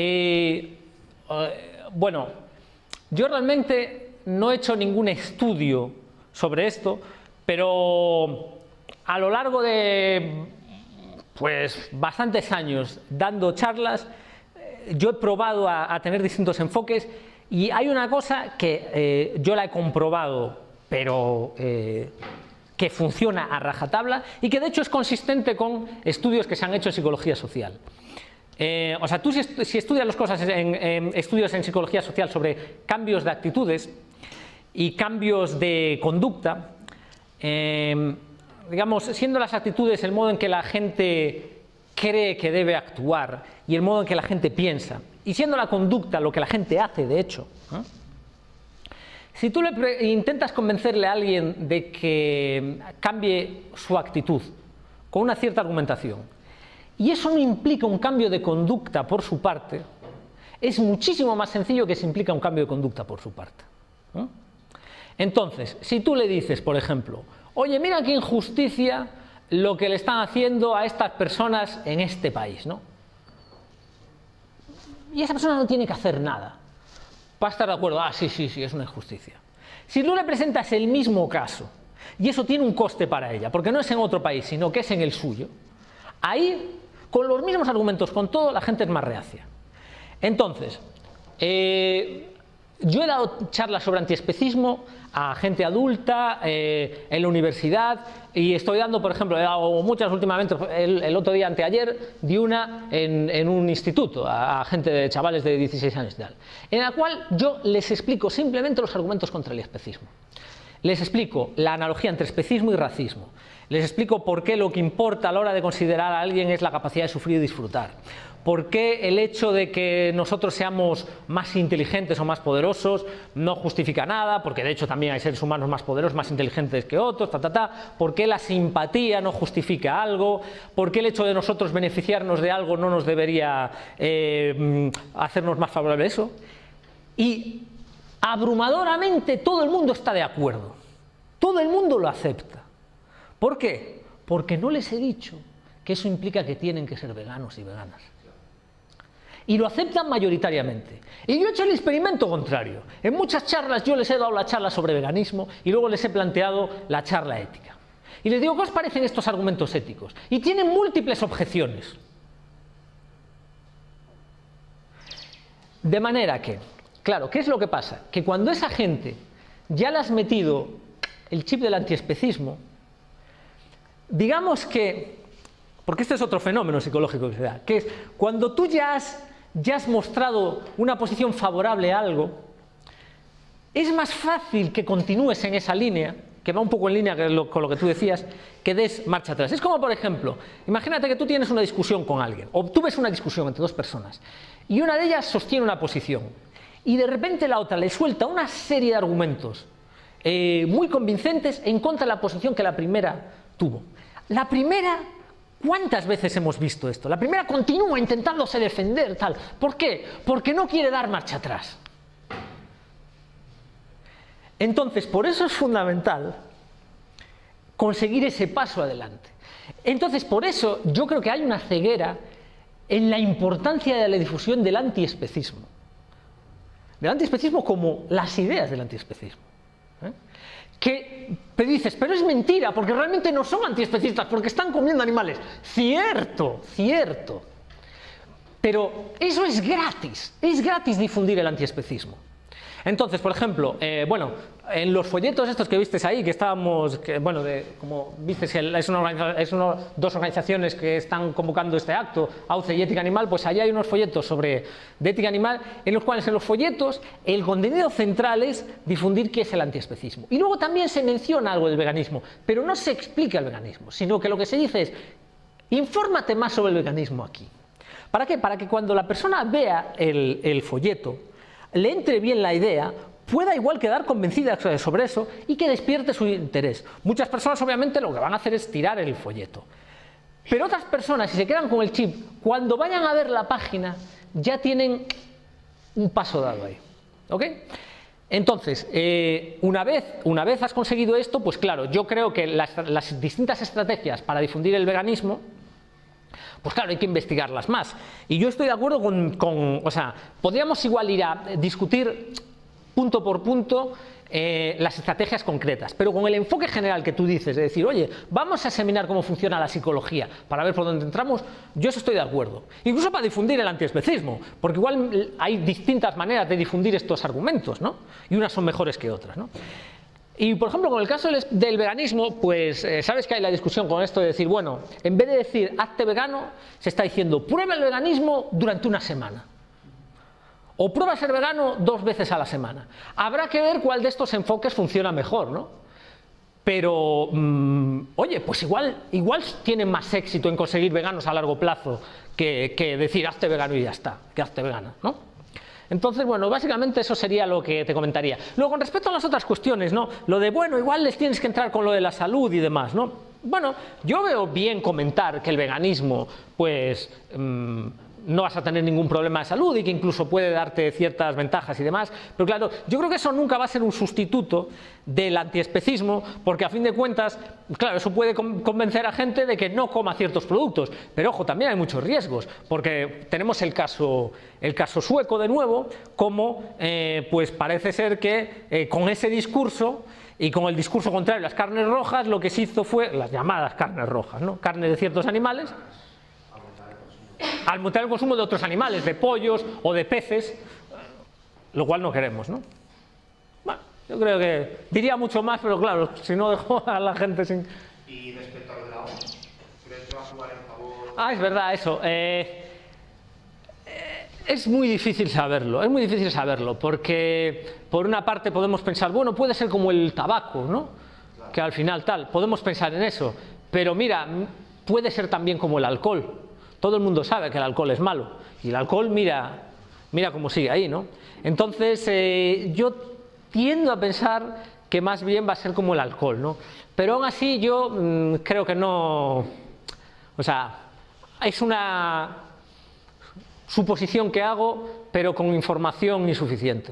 bueno, yo realmente no he hecho ningún estudio sobre esto, pero a lo largo de pues bastantes años dando charlas, yo he probado a tener distintos enfoques y hay una cosa que yo la he comprobado, pero que funciona a rajatabla y que de hecho es consistente con estudios que se han hecho en psicología social. O sea, tú si estudias las cosas en estudios en psicología social sobre cambios de actitudes y cambios de conducta, digamos, siendo las actitudes el modo en que la gente cree que debe actuar y el modo en que la gente piensa, y siendo la conducta lo que la gente hace de hecho, ¿no? Si tú intentas convencerle a alguien de que cambie su actitud con una cierta argumentación y eso no implica un cambio de conducta por su parte, es muchísimo más sencillo que se implica un cambio de conducta por su parte, ¿no? Entonces, si tú le dices, por ejemplo, oye, mira qué injusticia lo que le están haciendo a estas personas en este país, ¿no? Y esa persona no tiene que hacer nada. Va a estar de acuerdo, sí, es una injusticia. Si tú le presentas el mismo caso, y eso tiene un coste para ella, porque no es en otro país, sino que es en el suyo, ahí, con los mismos argumentos, con todo, la gente es más reacia. Entonces, yo he dado charlas sobre antiespecismo a gente adulta en la universidad y estoy dando, por ejemplo, he dado muchas últimamente, el otro día, anteayer, di una en un instituto a gente de chavales de 16 años y tal, en la cual yo les explico simplemente los argumentos contra el especismo. Les explico la analogía entre especismo y racismo. Les explico por qué lo que importa a la hora de considerar a alguien es la capacidad de sufrir y disfrutar. Por qué el hecho de que nosotros seamos más inteligentes o más poderosos no justifica nada, porque de hecho también hay seres humanos más poderosos, más inteligentes que otros, por qué la simpatía no justifica algo, por qué el hecho de nosotros beneficiarnos de algo no nos debería hacernos más favorable a eso. Y abrumadoramente todo el mundo está de acuerdo, todo el mundo lo acepta. ¿Por qué? Porque no les he dicho que eso implica que tienen que ser veganos y veganas. Y lo aceptan mayoritariamente. Y yo he hecho el experimento contrario. En muchas charlas yo les he dado la charla sobre veganismo y luego les he planteado la charla ética. Y les digo, ¿qué os parecen estos argumentos éticos? Y tienen múltiples objeciones. De manera que, claro, ¿qué es lo que pasa? Que cuando esa gente ya le has metido el chip del antiespecismo, digamos que, porque este es otro fenómeno psicológico que se da, que es cuando tú ya has mostrado una posición favorable a algo, es más fácil que continúes en esa línea, que va un poco en línea con lo que tú decías, que des marcha atrás. Es como, por ejemplo, imagínate que tú tienes una discusión con alguien, o tú ves una discusión entre dos personas, y una de ellas sostiene una posición, y de repente la otra le suelta una serie de argumentos muy convincentes en contra de la posición que la primera tuvo. La primera, ¿cuántas veces hemos visto esto? La primera continúa intentándose defender, tal. ¿Por qué? Porque no quiere dar marcha atrás. Entonces, por eso es fundamental conseguir ese paso adelante. Entonces, por eso yo creo que hay una ceguera en la importancia de la difusión del antiespecismo. Del antiespecismo como las ideas del antiespecismo. Que te dices, pero es mentira, porque realmente no son antiespecistas, porque están comiendo animales. Cierto, cierto. Pero eso es gratis difundir el antiespecismo. Entonces, por ejemplo, bueno, en los folletos estos que vistes ahí, que estábamos, bueno, como vistes, dos organizaciones que están convocando este acto, AUCE y Ética Animal, pues allá hay unos folletos de ética animal, en los cuales en los folletos el contenido central es difundir qué es el antiespecismo. Y luego también se menciona algo del veganismo, pero no se explica el veganismo, sino que lo que se dice es, infórmate más sobre el veganismo aquí. ¿Para qué? Para que cuando la persona vea el folleto, le entre bien la idea, pueda igual quedar convencida sobre eso y que despierte su interés. Muchas personas obviamente lo que van a hacer es tirar el folleto. Pero otras personas, si se quedan con el chip, cuando vayan a ver la página, ya tienen un paso dado ahí. ¿Ok? Entonces, una vez has conseguido esto, pues claro, yo creo que las distintas estrategias para difundir el veganismo, pues claro, hay que investigarlas más. Y yo estoy de acuerdo o sea, podríamos igual ir a discutir punto por punto las estrategias concretas, pero con el enfoque general que tú dices, de decir, oye, vamos a examinar cómo funciona la psicología para ver por dónde entramos, yo eso estoy de acuerdo. Incluso para difundir el antiespecismo, porque igual hay distintas maneras de difundir estos argumentos, ¿no? Y unas son mejores que otras, ¿no? Y, por ejemplo, con el caso del veganismo, pues sabes que hay la discusión con esto de decir, bueno, en vez de decir hazte vegano, se está diciendo prueba el veganismo durante una semana. O prueba ser vegano 2 veces a la semana. Habrá que ver cuál de estos enfoques funciona mejor, ¿no? Pero, oye, pues igual tienen más éxito en conseguir veganos a largo plazo que decir hazte vegano y ya está, que hazte vegana, ¿no? Entonces, bueno, básicamente eso sería lo que te comentaría. Luego, con respecto a las otras cuestiones, ¿no? Lo de, bueno, igual les tienes que entrar con lo de la salud y demás, ¿no? Bueno, yo veo bien comentar que el veganismo, pues, no vas a tener ningún problema de salud y que incluso puede darte ciertas ventajas y demás, pero claro, yo creo que eso nunca va a ser un sustituto del antiespecismo, porque a fin de cuentas, claro, eso puede convencer a gente de que no coma ciertos productos, pero ojo, también hay muchos riesgos, porque tenemos el caso sueco de nuevo, como pues parece ser que con ese discurso y con el discurso contrario, las carnes rojas, lo que se hizo fue, las llamadas carnes rojas, ¿no? Carne de ciertos animales, aumentar el consumo de otros animales, de pollos o de peces, lo cual no queremos, ¿no? Bueno, yo creo que diría mucho más, pero claro, si no dejo a la gente sin... Y respecto a lo de la ONU, ¿crees que va a jugar en favor? Ah, es verdad, eso. Es muy difícil saberlo, porque por una parte podemos pensar, bueno, puede ser como el tabaco, ¿no? Claro. Que al final tal, podemos pensar en eso, pero mira, puede ser también como el alcohol. Todo el mundo sabe que el alcohol es malo, y el alcohol mira cómo sigue ahí, ¿no? Entonces, yo tiendo a pensar que más bien va a ser como el alcohol, ¿no? Pero aún así yo creo que no... O sea, es una suposición que hago, pero con información insuficiente.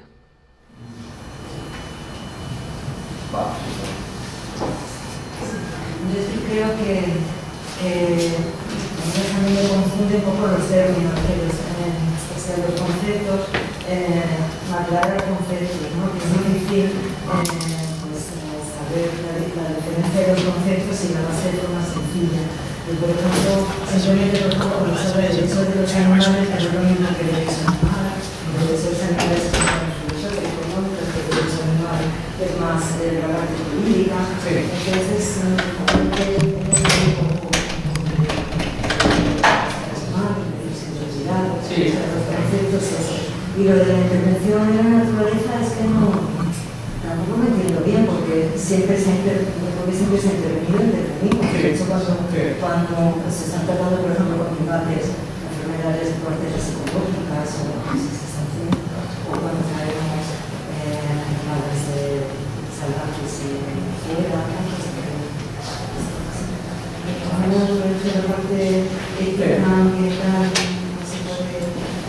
Yo sí creo que a mí me confunde un poco los términos, o sea, los conceptos, aclarar conceptos, ¿no? Que es difícil pues, saber la diferencia de los conceptos y la base de forma sencilla. Y por ejemplo, simplemente sobre el hecho de los animales, que es lo mismo que derechos animales, los animales es más filosófico, económico, que los animales es más la parte jurídica. Entonces, y lo de la intervención en la naturaleza es que tampoco me entiendo bien, porque siempre se ha intervenido en terrorismo. De hecho, cuando se están tratando, por ejemplo, con combates enfermedades de cortezas psicológicas o cuando sabemos animales salvajes y fuera, la parte ética, ambiental, no se puede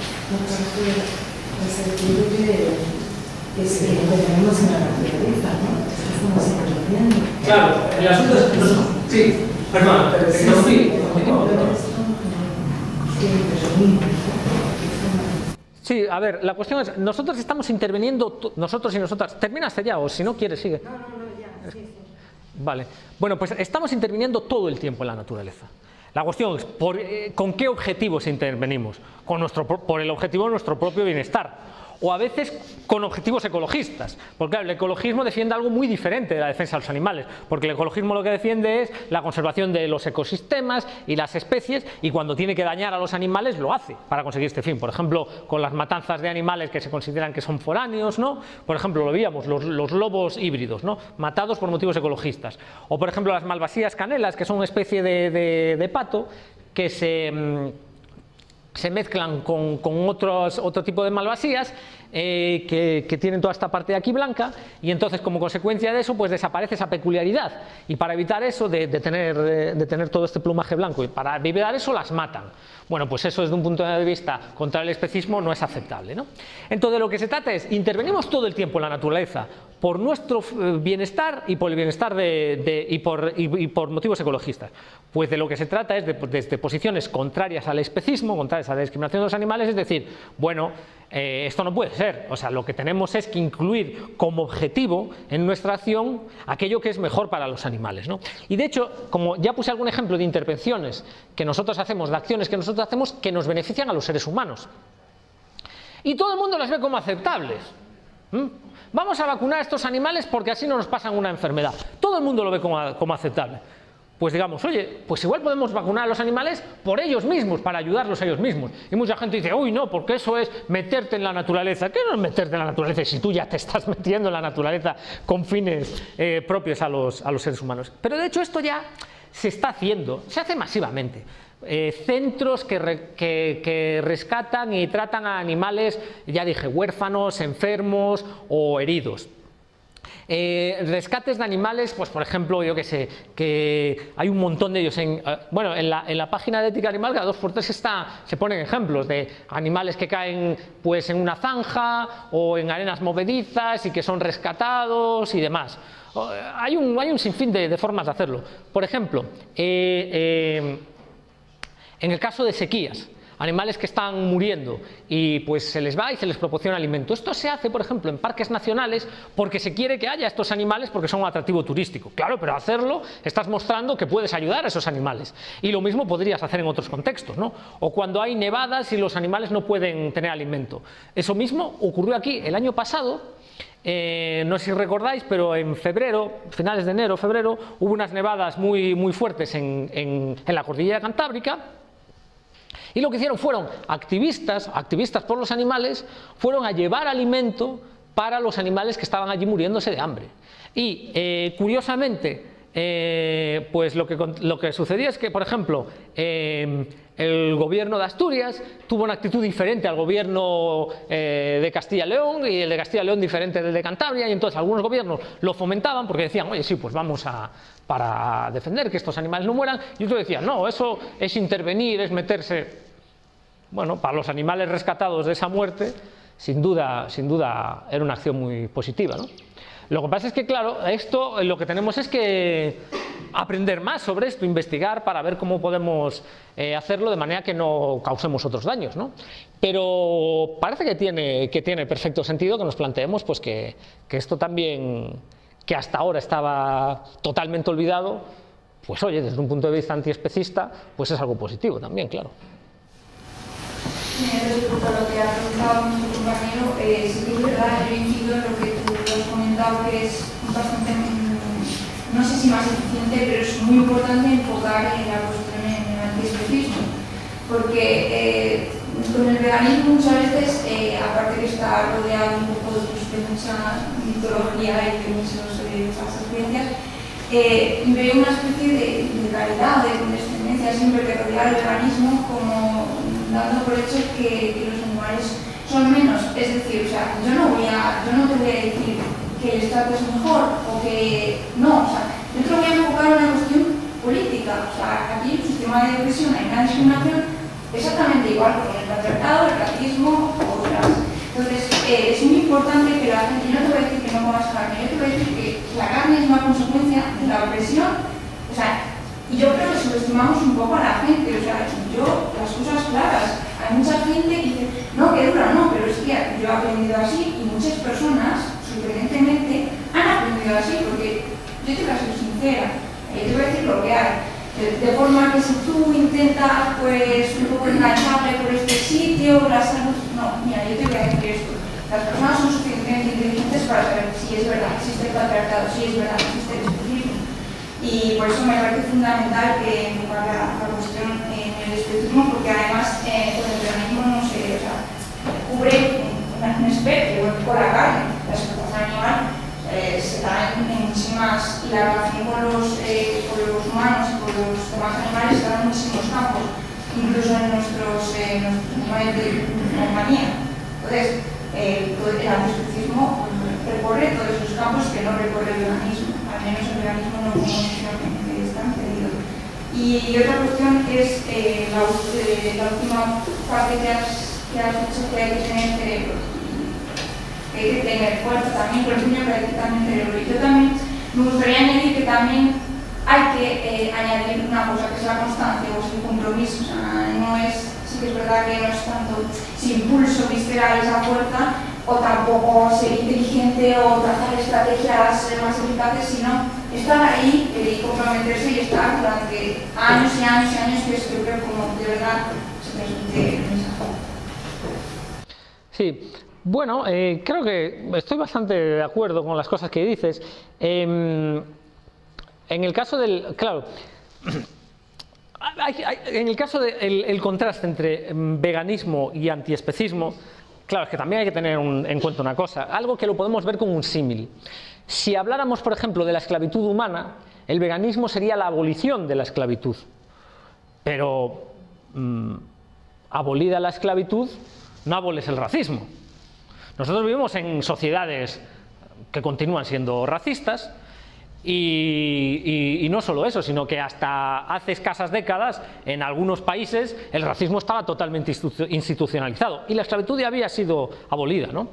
el sentido que tenemos en la naturaleza, ¿no? Estamos interviniendo. Claro, el asunto es... Sí, perdón, pero sí. Sí, a ver, la cuestión es, nosotros estamos interviniendo, nosotros y nosotras, terminaste ya, o si no quieres, sigue. No, ya, sí. Vale, bueno, pues estamos interviniendo todo el tiempo en la naturaleza. La cuestión es, ¿con qué objetivos intervenimos? Por el objetivo de nuestro propio bienestar. o a veces con objetivos ecologistas, porque claro, el ecologismo defiende algo muy diferente de la defensa de los animales, porque el ecologismo lo que defiende es la conservación de los ecosistemas y las especies, y cuando tiene que dañar a los animales lo hace para conseguir este fin. Por ejemplo, con las matanzas de animales que se consideran que son foráneos, ¿no? Por ejemplo, lo veíamos, los lobos híbridos, ¿no? Matados por motivos ecologistas, o por ejemplo las malvasías canelas, que son una especie de pato que se mezclan con otro tipo de malvasías que tienen toda esta parte de aquí blanca, y entonces como consecuencia de eso pues desaparece esa peculiaridad, y para evitar eso de tener todo este plumaje blanco, y para evitar eso las matan. Bueno, pues eso desde un punto de vista contra el especismo no es aceptable, ¿no? Entonces lo que se trata es, intervenimos todo el tiempo en la naturaleza por nuestro bienestar y por el bienestar y por motivos ecologistas. Pues de lo que se trata es desde posiciones contrarias al especismo, contrarias a la discriminación de los animales, es decir, bueno, esto no puede ser, o sea, lo que tenemos es que incluir como objetivo en nuestra acción aquello que es mejor para los animales, ¿no? Y de hecho, como ya puse algún ejemplo de intervenciones que nosotros hacemos, de acciones que nosotros hacemos que nos benefician a los seres humanos, y todo el mundo las ve como aceptables. Vamos a vacunar a estos animales porque así no nos pasan una enfermedad. Todo el mundo lo ve como aceptable. Pues digamos, oye, pues igual podemos vacunar a los animales por ellos mismos, para ayudarlos a ellos mismos. Y mucha gente dice, uy, no, porque eso es meterte en la naturaleza. ¿Qué no es meterte en la naturaleza si tú ya te estás metiendo en la naturaleza con fines propios a los seres humanos? Pero de hecho esto ya se está haciendo, se hace masivamente. Centros que rescatan y tratan a animales, ya dije, huérfanos, enfermos o heridos. Rescates de animales, pues por ejemplo, yo que sé, que hay un montón de ellos en la página de Ética Animal, cada 2x3 se ponen ejemplos de animales que caen pues en una zanja o en arenas movedizas y que son rescatados y demás. Hay un sinfín de formas de hacerlo. Por ejemplo, en el caso de sequías, animales que están muriendo y pues se les va y se les proporciona alimento. Esto se hace, por ejemplo, en parques nacionales porque se quiere que haya estos animales porque son un atractivo turístico. Claro, pero hacerlo estás mostrando que puedes ayudar a esos animales. Y lo mismo podrías hacer en otros contextos, ¿no? O cuando hay nevadas y los animales no pueden tener alimento. Eso mismo ocurrió aquí el año pasado. No sé si recordáis, pero en febrero, finales de enero, febrero, hubo unas nevadas muy fuertes en la cordillera cantábrica. Y lo que hicieron fueron activistas por los animales, fueron a llevar alimento para los animales que estaban allí muriéndose de hambre. Y curiosamente, pues lo que sucedía es que, por ejemplo, el gobierno de Asturias tuvo una actitud diferente al gobierno de Castilla y León, y el de Castilla y León diferente del de Cantabria, y entonces algunos gobiernos lo fomentaban porque decían, oye, sí, pues vamos para defender que estos animales no mueran, y otros decían, no, eso es intervenir, es meterse. Bueno, para los animales rescatados de esa muerte, sin duda era una acción muy positiva, ¿no? Lo que pasa es que, claro, esto lo que tenemos es que aprender más sobre esto, investigar para ver cómo podemos hacerlo de manera que no causemos otros daños, ¿no? Pero parece que tiene perfecto sentido que nos planteemos pues que esto también, que hasta ahora estaba totalmente olvidado, pues oye, desde un punto de vista antiespecista, pues es algo positivo también, claro. Respecto a lo que ha preguntado nuestro compañero, sí que es verdad, yo incido en lo que tú has comentado, que es bastante, no sé si más eficiente, pero es muy importante enfocar en la cuestión en el antiespecismo, porque con el veganismo muchas veces, aparte que está rodeado un poco de mucha mitología y de muchas falsas creencias, veo una especie de caridad, de condescendencia siempre que rodea el veganismo, como dando por hecho que los animales son menos. Es decir, o sea, yo no te voy a decir que el Estado es mejor o que no, o sea, yo te lo voy a enfocar en una cuestión política. O sea, aquí el sistema de opresión, hay una discriminación exactamente igual con el patriarcado, el racismo o otras. Entonces, es muy importante que la gente, yo no te voy a decir que no comas carne, yo te voy a decir que la carne es una consecuencia de la opresión. O sea, y yo creo que subestimamos un poco a la gente, o sea, yo, las cosas claras, hay mucha gente que dice, no, que dura, no, pero es que yo he aprendido así y muchas personas, sorprendentemente, han aprendido así, porque yo te voy a ser sincera, yo te voy a decir lo que hay, de forma que si tú intentas, pues, un poco engancharle por este sitio, la salud, no, mira, yo te voy a decir esto, las personas son suficientemente inteligentes para saber si es verdad que existe el patriarcado, si es verdad que existe el especismo. Y por eso me parece fundamental enfocar la cuestión en el especismo, porque además con el veganismo no se cubre una especie, o la carne, la explotación animal se da en muchísimas, y la relación con los humanos y con los demás animales se da en muchísimos campos, incluso en nuestros animales de compañía. Entonces, el antiespecismo recorre todos esos campos que no recorre el veganismo, al menos el veganismo no como que está entendido. Y otra cuestión es la última parte que has dicho, que hay que tener cerebro, que hay que tener fuerza también, pero el niño que hay que también cerebro. Y yo también me gustaría añadir que también hay que añadir una cosa, que es la constancia o el compromiso. O sea, no es, sí que es verdad que no es tanto ese impulso visceral, esa fuerza, o tampoco ser inteligente o trazar estrategias más eficaces, sino estar ahí y comprometerse y estar durante años y años y años, que es, yo creo, como de verdad se transmite el mensaje. Sí, bueno, creo que estoy bastante de acuerdo con las cosas que dices. En el caso del, claro, en el caso del contraste entre veganismo y antiespecismo, claro, es que también hay que tener en cuenta una cosa, algo que lo podemos ver como un símil. Si habláramos, por ejemplo, de la esclavitud humana, el veganismo sería la abolición de la esclavitud. Pero, abolida la esclavitud, no aboles el racismo. Nosotros vivimos en sociedades que continúan siendo racistas, y no solo eso, sino que hasta hace escasas décadas en algunos países el racismo estaba totalmente institucionalizado y la esclavitud ya había sido abolida, ¿no?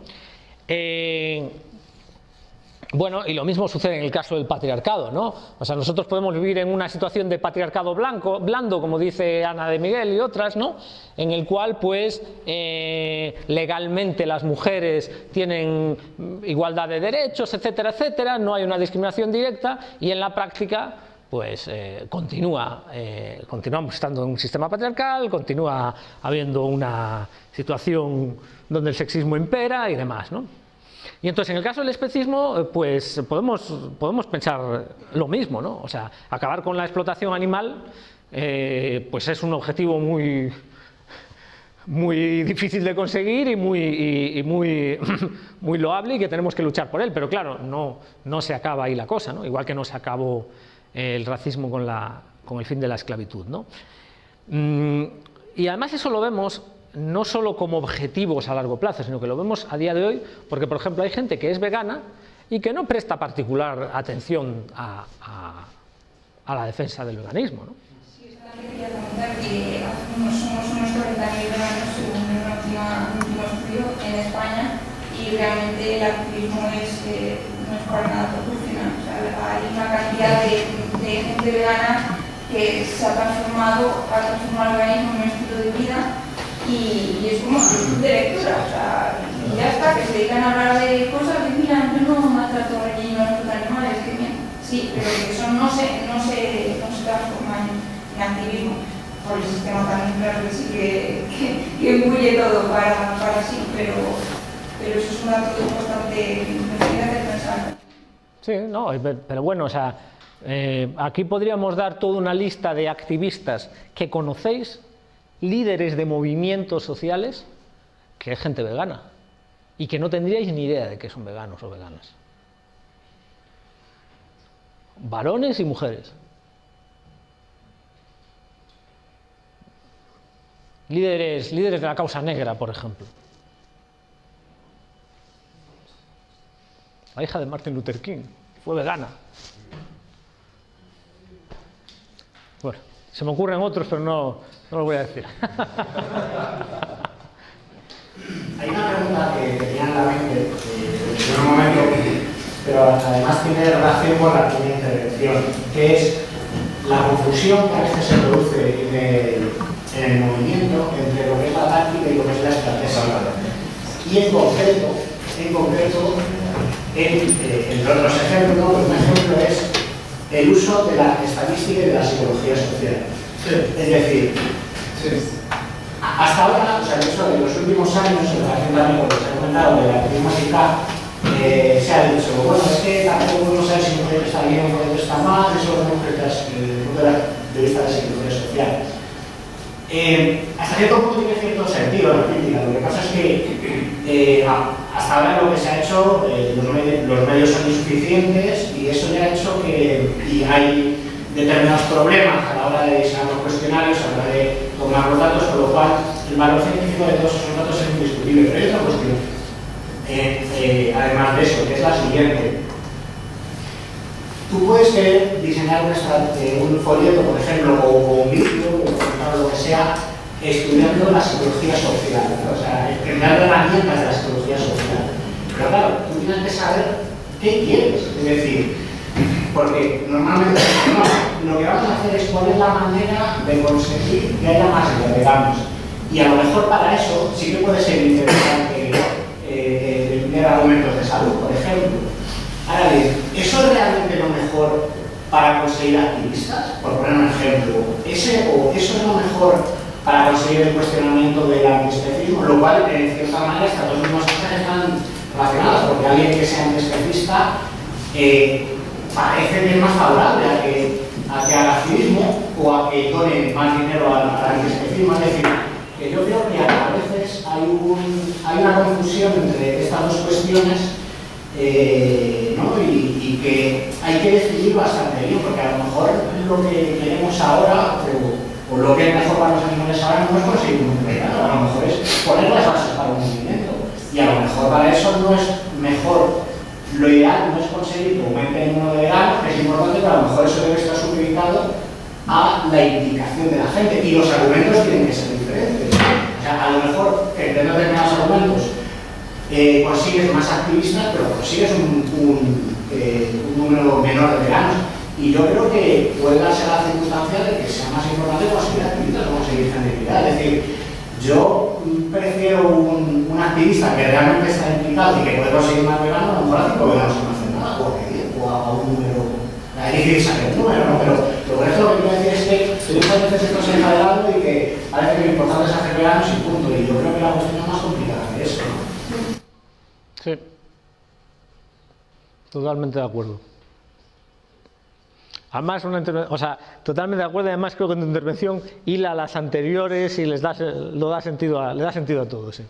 Bueno, y lo mismo sucede en el caso del patriarcado, ¿no? O sea, nosotros podemos vivir en una situación de patriarcado blando, como dice Ana de Miguel y otras, ¿no? En el cual, pues, legalmente las mujeres tienen igualdad de derechos, etcétera, etcétera, no hay una discriminación directa, y en la práctica, pues, continuamos estando en un sistema patriarcal, continúa habiendo una situación donde el sexismo impera y demás, ¿no? Y entonces, en el caso del especismo, pues podemos pensar lo mismo, ¿no? O sea, acabar con la explotación animal, pues es un objetivo muy difícil de conseguir y muy loable, y que tenemos que luchar por él. Pero claro, no se acaba ahí la cosa, ¿no? Igual que no se acabó el racismo con el fin de la esclavitud, ¿no? Y además eso lo vemos no solo como objetivos a largo plazo, sino que lo vemos a día de hoy, porque, por ejemplo, hay gente que es vegana y que no presta particular atención a la defensa del veganismo, ¿no? Sí, es que quería comentar que somos unos 40.000 veganos según un último estudio en España, y realmente el activismo no es para nada proporcional. O sea, hay una cantidad de gente vegana que se ha transformado el veganismo en un estilo de vida, y es como un de lectura, o sea, y ya está, que se dedican a hablar de cosas que, mira, yo no maltrato a niños, no maltrato a animales, que bien, sí, pero que eso no se transforma en activismo por el sistema también, claro que sí, que engulle todo para sí, pero eso es un dato bastante de pensar. Sí, no, pero bueno, o sea, aquí podríamos dar toda una lista de activistas que conocéis, líderes de movimientos sociales, que es gente vegana y que no tendríais ni idea de que son veganos o veganas. Varones y mujeres. Líderes de la causa negra, por ejemplo. La hija de Martin Luther King fue vegana. Bueno, se me ocurren otros, pero no los voy a decir. Hay una pregunta que tenía en la mente en un momento, pero además tiene relación con la primera intervención, que es la confusión que a veces se produce en el movimiento entre lo que es la táctica y lo que es la estrategia. Y en concreto entre otros ejemplos, un ejemplo es el uso de la estadística y de la psicología social. Sí. Es decir, hasta ahora, o sea, de hecho, en los últimos años, en relación también con lo que se ha comentado de la actividad musical, se ha dicho, bueno, es que tampoco podemos saber si un proyecto está bien o un proyecto está mal, eso lo tenemos que ver desde el punto de vista de la psicología social. Hasta cierto punto tiene cierto sentido la crítica. Lo que pasa es que hasta ahora lo que se ha hecho, los medios son insuficientes y eso ya ha hecho que hay determinados problemas a la hora de diseñar los cuestionarios, a la hora de tomar los datos, con lo cual el valor científico de todos esos datos es indiscutible. Pero hay otra cuestión, además de eso, que es la siguiente. Tú puedes diseñar un folleto, por ejemplo, o un vídeo, o lo que sea, estudiando la psicología social, ¿no? O sea, creando herramientas de la psicología social. Pero claro, tú tienes que saber qué quieres. Es decir, porque normalmente lo que vamos a hacer es cuál es la manera de conseguir que haya más veganos. Y a lo mejor para eso sí que puede ser interesante ver argumentos de salud, por ejemplo. Ahora bien, ¿eso es realmente lo mejor para conseguir activistas? Por poner un ejemplo, ¿eso es lo mejor para conseguir el cuestionamiento del antiespecismo? Lo cual, en cierta manera, estas dos mismas cosas están relacionadas, porque alguien que sea antiespecista parece que es más favorable a que haga activismo o a que done más dinero al antiespecismo. Es decir, que yo creo que a veces hay una confusión entre estas dos cuestiones, ¿no? y que hay que decidir bastante bien, porque a lo mejor lo que queremos ahora o lo que es mejor para los animales ahora no es conseguir un mundo legal, a lo mejor es poner las bases para un movimiento, y a lo mejor para eso no es mejor, lo ideal no es conseguir que aumente el número de veganos, que es importante, pero a lo mejor eso debe estar supeditado a la implicación de la gente, y los argumentos tienen que ser diferentes. O sea, a lo mejor entre determinados argumentos consigues más activistas, pero consigues un número menor de veganos. Y yo creo que puede darse la circunstancia de que sea más importante conseguir activistas o conseguir generalidad. Es decir, yo prefiero un activista que realmente está implicado y que puede conseguir más veganos, a lo mejor a 5 veganos que no hacen nada, o a un número. Hay que saber el número, ¿no? Pero lo que quiero decir es que muchas veces esto se ha encadenado y que parece que lo importante es hacer veganos y punto. Y yo creo que la cuestión es más complicada que eso, ¿no? Sí, totalmente de acuerdo. Además, totalmente de acuerdo. Además, creo que en tu intervención hila a las anteriores y le da sentido a todo. Sí.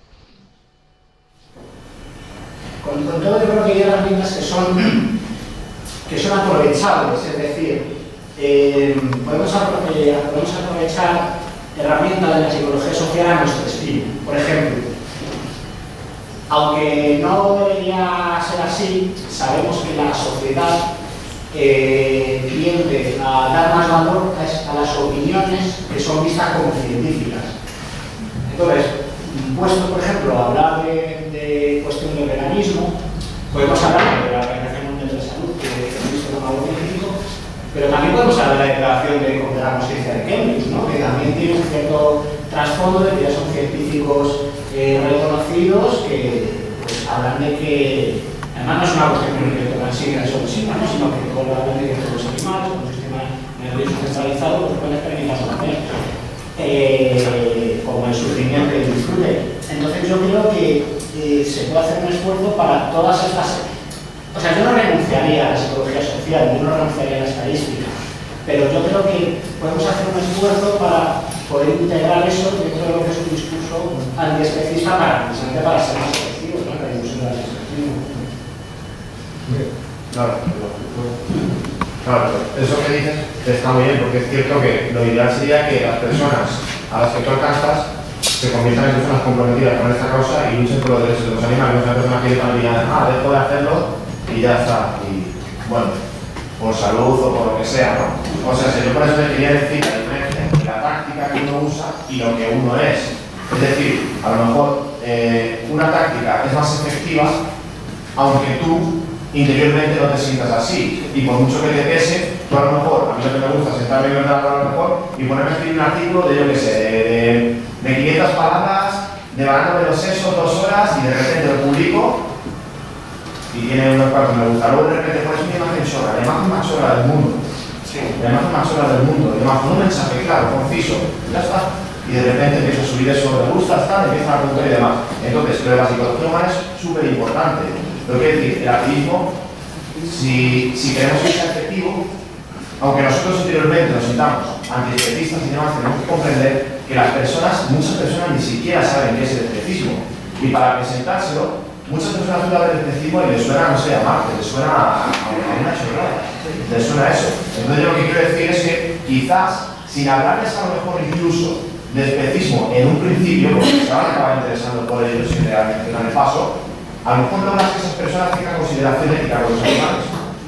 Con todo, yo creo que hay herramientas que son aprovechables, es decir, podemos aprovechar herramientas de la psicología social a nuestro estilo. Por ejemplo, aunque no debería ser así, sabemos que la sociedad tiende a dar más valor a las opiniones que son vistas como científicas. Entonces, puesto por ejemplo a hablar de cuestión de veganismo, podemos hablar de la Organización Mundial de la Salud, que es visto como algo científico, pero también podemos hablar de la declaración de la conciencia de Cambridge, ¿no? Que también tiene un cierto trasfondo de que ya son científicos reconocidos que pues, hablan de que, además no es una cuestión que tocan sí, que son signos, ¿no? Sino que todo hablan de que todos los animales, con un sistema nervioso centralizado, pues pueden experimentar también, como el sufrimiento que disfrute. Entonces yo creo que se puede hacer un esfuerzo para todas estas. O sea, yo no renunciaría a la psicología social, yo no renunciaría a la estadística, pero yo creo que podemos hacer un esfuerzo para poder integrar eso dentro de lo que es un discurso antiespecista precisamente para ser más efectivos, ¿no? La difusión del antiespecismo. Claro, eso que dices está muy bien, porque es cierto que lo ideal sería que las personas a las que tú alcanzas se conviertan en personas comprometidas con esta causa y luchen por los derechos de los animales. No es una persona que diga, dejo de hacerlo y ya está. Y bueno, por salud o por lo que sea, ¿no? O sea, si yo por eso te quería decir la diferencia entre la táctica que uno usa y lo que uno es. Es decir, a lo mejor una táctica es más efectiva aunque tú interiormente no te sientas así. Y por mucho que te pese, tú a lo mejor, a mí lo que me gusta es sentarme y a lo mejor y ponerme a escribir un artículo de, yo qué sé, de 500 palabras, devanándome los sesos 2 horas y de repente lo publico y tiene unos cuantos me gusta. Luego de repente pones una imagen chora, la imagen más chora del mundo. Sí. La imagen más chora del mundo. La imagen, un mensaje claro, conciso. Ya está. y de repente empieza a subir eso, me gusta, está, empiezan a preguntar y demás. Entonces, lo de la psicología humana es súper importante. Lo que decir, el activismo, si queremos que sea efectivo, aunque nosotros interiormente nos sintamos antiespecistas y demás, tenemos que comprender que muchas personas ni siquiera saben qué es el especismo. Y para presentárselo, muchas personas hablan del especismo y les suena, no sé, a Marte, les suena a una chorrada, les suena a eso. Entonces yo lo que quiero decir es que quizás, sin hablarles a lo mejor incluso de especismo en un principio, porque se van a acabar interesando por ellos y realmente dan el paso, a lo mejor logras que esas personas tengan consideración ética con los animales.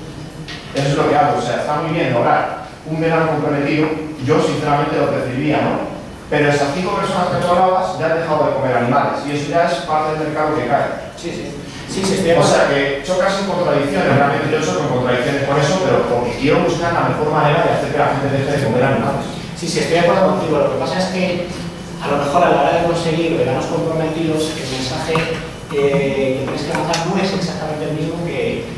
Eso es lo que hago, o sea, está muy bien lograr un vegano comprometido, yo sinceramente lo preferiría, ¿no? Pero esas 5 personas que tú hablabas ya han dejado de comer animales y eso ya es parte del mercado que cae. Sí, O sea que chocas en contradicciones, realmente yo choco en contradicciones con eso, pero porque quiero buscar la mejor manera de hacer que la gente deje de comer animales. Sí, estoy de acuerdo contigo. Lo que pasa es que a lo mejor a la hora de conseguir veganos comprometidos, el mensaje que tienes que lanzar no es exactamente el mismo que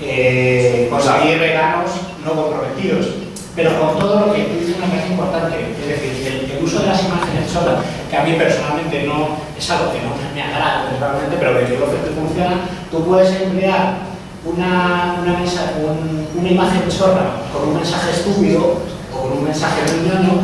conseguir veganos no comprometidos. Pero con todo lo que tú dices me parece importante, es decir, el uso de las imágenes solas, que a mí personalmente no es algo que no me agrada realmente, pero que yo lo que funciona, tú puedes emplear una imagen chorra con un mensaje estúpido, o con un mensaje muy ñoño,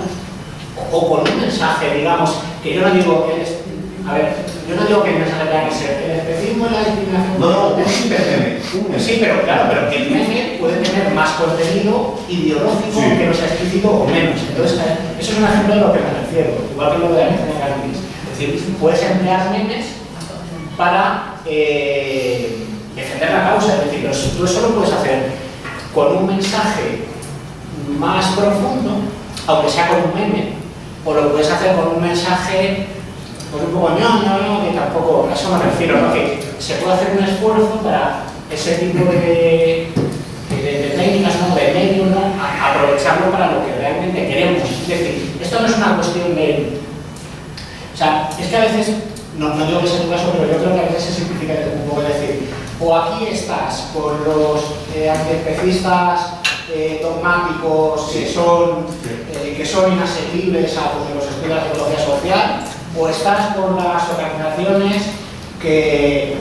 o con un mensaje, digamos, que yo no digo que es, a ver, yo no digo que el mensaje tenga que ser el especismo y la discriminación. No, es un meme. Sí, pero claro, pero que el meme puede tener más contenido ideológico que no sea explícito o menos. Entonces, eso es un ejemplo de lo que me refiero, igual que lo de la mezcla de cannabis. Es decir, puedes emplear memes para defender la causa, es decir, tú eso lo puedes hacer con un mensaje más profundo, aunque sea con un meme, o lo puedes hacer con un mensaje pues un poco ñoño, que tampoco, a eso me refiero, ¿no? Que se puede hacer un esfuerzo para ese tipo de técnicas, ¿no? De medios, ¿no? Aprovecharlo para lo que realmente queremos. Es decir, esto no es una cuestión de... O sea, es que a veces, no digo que sea tu caso, pero yo creo que a veces se simplifica un poco, decir, o aquí estás con los antiespecistas dogmáticos que son inasequibles a los estudios de psicología social, o estás con las organizaciones que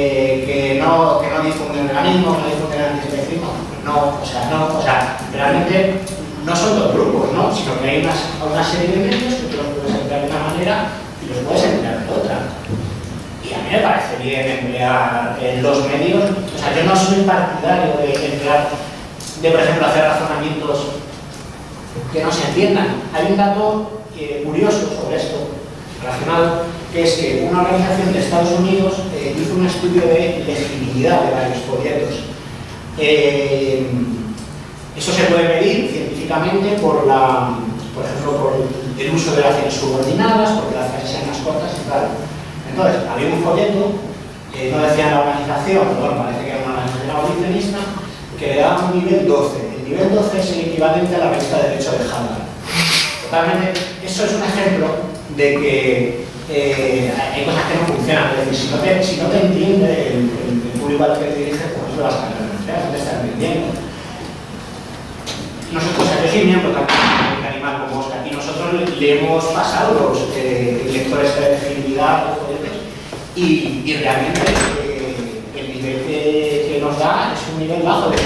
no difunden el veganismo, que no difunden el antiespecismo. O sea, realmente no son dos grupos, ¿no? Sino que hay una serie de medios que tú los puedes emplear de una manera y los puedes emplear de otra. Y a mí me parece bien emplear los medios. O sea, yo no soy partidario de emplear, por ejemplo, hacer razonamientos que no se entiendan. Hay un dato curioso sobre esto, relacionado, que es que una organización de Estados Unidos hizo un estudio de legibilidad de varios folletos. Eso se puede medir científicamente por ejemplo, por el uso de oraciones subordinadas, porque las frases sean más cortas y tal. Entonces, había un folleto, no decía la organización, bueno, parece que era una organización abolicionista, que le daba un nivel 12. El nivel 12 es el equivalente a la revista de Derecho de Harvard. Totalmente, eso es un ejemplo de que hay cosas que no funcionan. Es decir, si no te entiende el público al que te diriges, pues no vas a denunciar, no te está entendiendo. Nosotros, yo soy miembro también de Animal como Oscar, y nosotros le hemos pasado los lectores de legibilidad y realmente el nivel que nos da es un nivel bajo de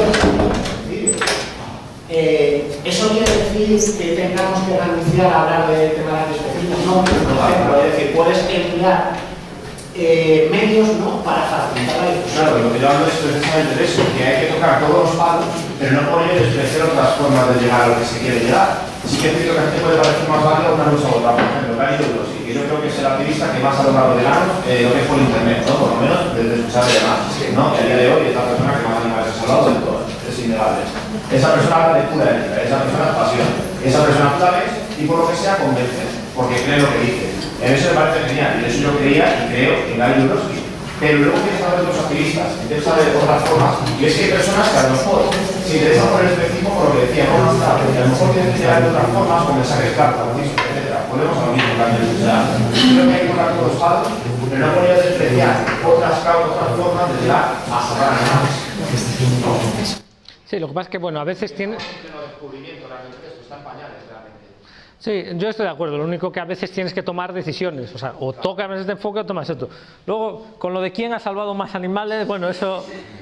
¿eso quiere decir que tengamos que renunciar a hablar de temas específicos? No, por ejemplo, es decir, puedes emplear medios, ¿no?, para facilitar la difusión. Claro, lo que yo hablo es precisamente de eso, que hay que tocar todos los palos, pero no por ello despreciar otras formas de llegar a lo que se quiere llegar. Sí que es cierto que a gente puede parecer más válida una lucha u otra, por ejemplo, que ha ido uno, sí, que yo creo que es el activista que más ha logrado de años lo que es por internet, ¿no? Por lo menos desde escuchar de demás, ¿no? Que a día de hoy es la persona que más animales ha salvado de todas, es innegable. Esa persona habla de pura ética, esa persona es pasión, esa persona tú la ves y por lo que sea convences, porque cree lo que dice. En eso me parece genial, y eso yo creía y creo en Gary Yourofsky. Pero luego quieres saber de los activistas, quieres saber de otras formas, y es que hay personas que a lo mejor se interesan por el especismo, por lo que decíamos, y a lo mejor tienen que llegar de otras formas, con mensajes claros, etc. Volvemos a lo mismo también. O sea, creo que hay que tocar todos los palos, pero no podría despreciar otras formas de llegar a salvar animales. Sí, lo que pasa es que, bueno, a veces tiene... descubrimiento, realmente esto está en pañales. Sí, yo estoy de acuerdo. Lo único que a veces tienes que tomar decisiones. O sea, o tocas este enfoque o tomas esto. Luego, con lo de quién ha salvado más animales, bueno, eso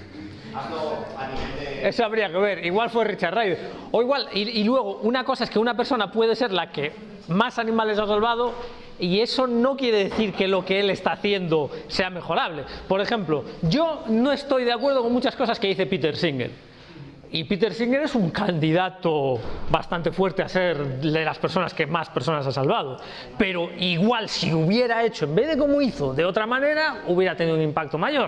habría que ver. Igual fue Richard Ryder. O igual, y luego, una cosa es que una persona puede ser la que más animales ha salvado, y eso no quiere decir que lo que él está haciendo sea mejorable. Por ejemplo, yo no estoy de acuerdo con muchas cosas que dice Peter Singer. Y Peter Singer es un candidato bastante fuerte a ser de las personas que más personas ha salvado. Pero igual, si hubiera hecho, en vez de como hizo, de otra manera, hubiera tenido un impacto mayor.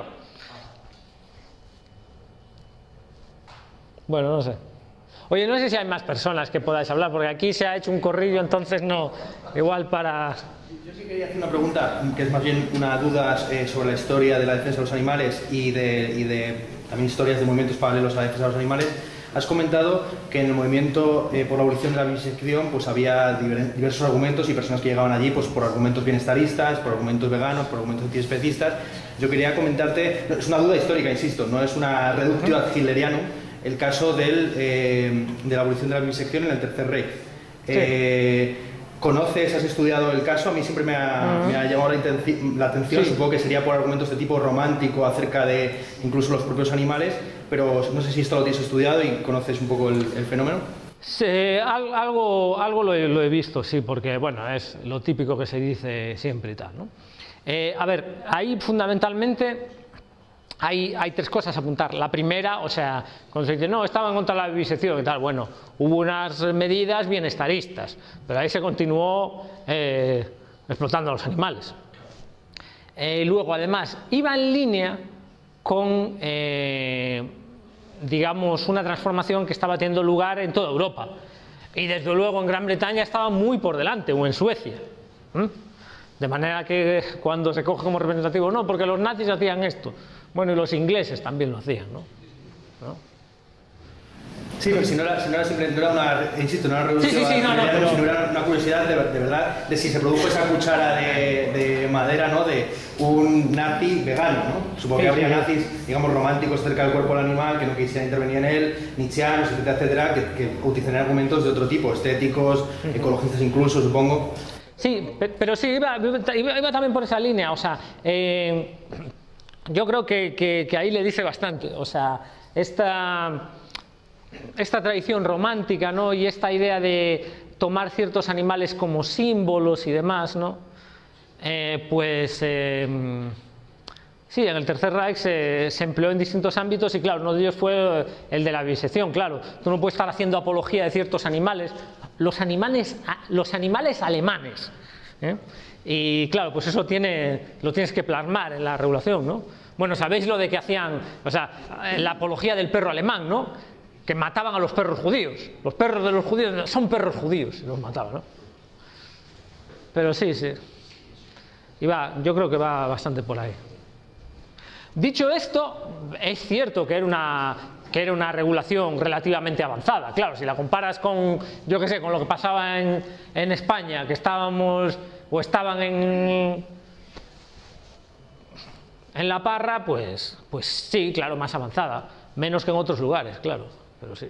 Bueno, no sé. Oye, no sé si hay más personas que podáis hablar, porque aquí se ha hecho un corrillo, entonces no, igual para... Yo sí quería hacer una pregunta, que es más bien una duda sobre la historia de la defensa de los animales y de también historias de movimientos paralelos a la defensa de los animales. Has comentado que en el movimiento por la abolición de la vivisección pues había diversos argumentos y personas que llegaban allí pues por argumentos bienestaristas, por argumentos veganos, por argumentos antiespecistas. Yo quería comentarte, es una duda histórica, insisto, no es una reductio ad Hitlerianum, el caso de la abolición de la vivisección en el Tercer Reich. Sí. ¿Conoces, has estudiado el caso? A mí siempre me ha llamado la atención, sí. Supongo que sería por argumentos de tipo romántico acerca de incluso los propios animales, pero no sé si esto lo tienes estudiado y conoces un poco el fenómeno. Sí, algo lo he visto, sí, porque bueno, es lo típico que se dice siempre y tal, ¿no? A ver, ahí fundamentalmente hay tres cosas a apuntar. La primera, o sea, cuando se dice, no, estaban contra la vivisección y tal, bueno, hubo unas medidas bienestaristas, pero ahí se continuó explotando a los animales. Luego, además, iba en línea con, digamos, una transformación que estaba teniendo lugar en toda Europa. Y desde luego en Gran Bretaña estaba muy por delante, o en Suecia. De manera que cuando se coge como representativo, no, porque los nazis hacían esto. Bueno, y los ingleses también lo hacían, ¿no? Sí, pero si no era simplemente una revolución, sino era una curiosidad de verdad de si se produjo esa cuchara de madera, ¿no? De un nazi vegano, ¿no? Supongo que habría nazis, digamos, románticos cerca del cuerpo del animal, que no quisieran intervenir en él, nietzscheanos, etcétera, que utilizarían argumentos de otro tipo, estéticos, ecologistas incluso, supongo. Sí, pero sí, iba también por esa línea, o sea, yo creo que ahí le dice bastante, o sea, esta tradición romántica, ¿no? Y esta idea de tomar ciertos animales como símbolos y demás, ¿no? Sí, en el Tercer Reich se empleó en distintos ámbitos y claro, uno de ellos fue el de la vivisección, claro. Tú no puedes estar haciendo apología de ciertos animales, los animales alemanes, ¿eh? Y claro, pues eso lo tienes que plasmar en la regulación, ¿no? Bueno, sabéis lo de que hacían, o sea, la apología del perro alemán, ¿no? Que mataban a los perros judíos. Los perros de los judíos son perros judíos, y los mataban, ¿no? Pero sí. Yo creo que va bastante por ahí. Dicho esto, es cierto que era una regulación relativamente avanzada. Claro, si la comparas con, yo qué sé, con lo que pasaba en España, que estaban en la parra, pues sí, claro, más avanzada. Menos que en otros lugares, claro, pero sí.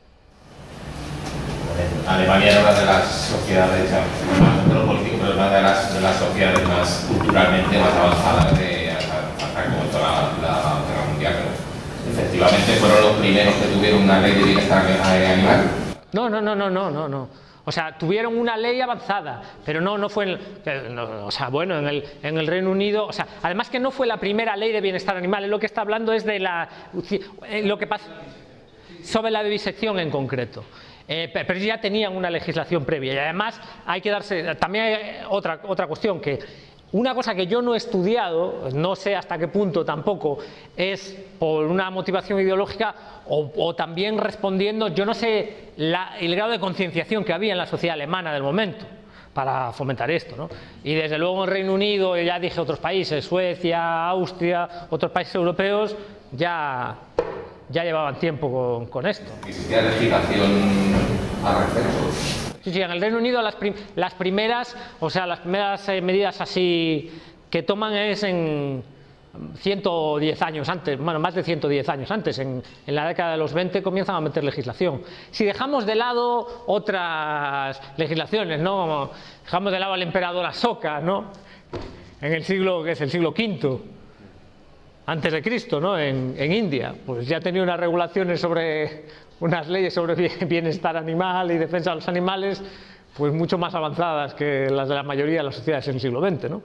Alemania era una de las sociedades, no lo político, pero una de las sociedades más culturalmente más avanzadas hasta como toda la Guerra Mundial. Pero efectivamente fueron los primeros que tuvieron una ley de bienestar animal. No. O sea, tuvieron una ley avanzada, pero no fue, o sea, bueno, en el Reino Unido, o sea, además que no fue la primera ley de bienestar animal, lo que está hablando es de lo que pasa sobre la vivisección en concreto. Pero ya tenían una legislación previa y además hay que darse, también hay otra cuestión, que una cosa que yo no he estudiado, no sé hasta qué punto tampoco, es por una motivación ideológica o también respondiendo, yo no sé el grado de concienciación que había en la sociedad alemana del momento para fomentar esto, ¿no? Y desde luego en Reino Unido, ya dije otros países, Suecia, Austria, otros países europeos, ya llevaban tiempo con esto. ¿Existía legislación al respecto? Sí, en el Reino Unido las primeras medidas así que toman es en 110 años antes, bueno, más de 110 años antes, en la década de los 20 comienzan a meter legislación. Si dejamos de lado otras legislaciones, ¿no? Dejamos de lado al emperador Asoka, ¿no? En el siglo, que es el siglo V antes de Cristo, ¿no? En India, pues ya tenía unas regulaciones sobre, unas leyes sobre bienestar animal y defensa de los animales, pues mucho más avanzadas que las de la mayoría de las sociedades en el siglo XX, ¿no?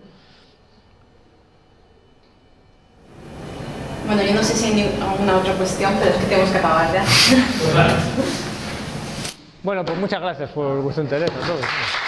Bueno, yo no sé si hay alguna otra cuestión, pero es que tenemos que acabar ya. Bueno, pues muchas gracias por vuestro interés a todos.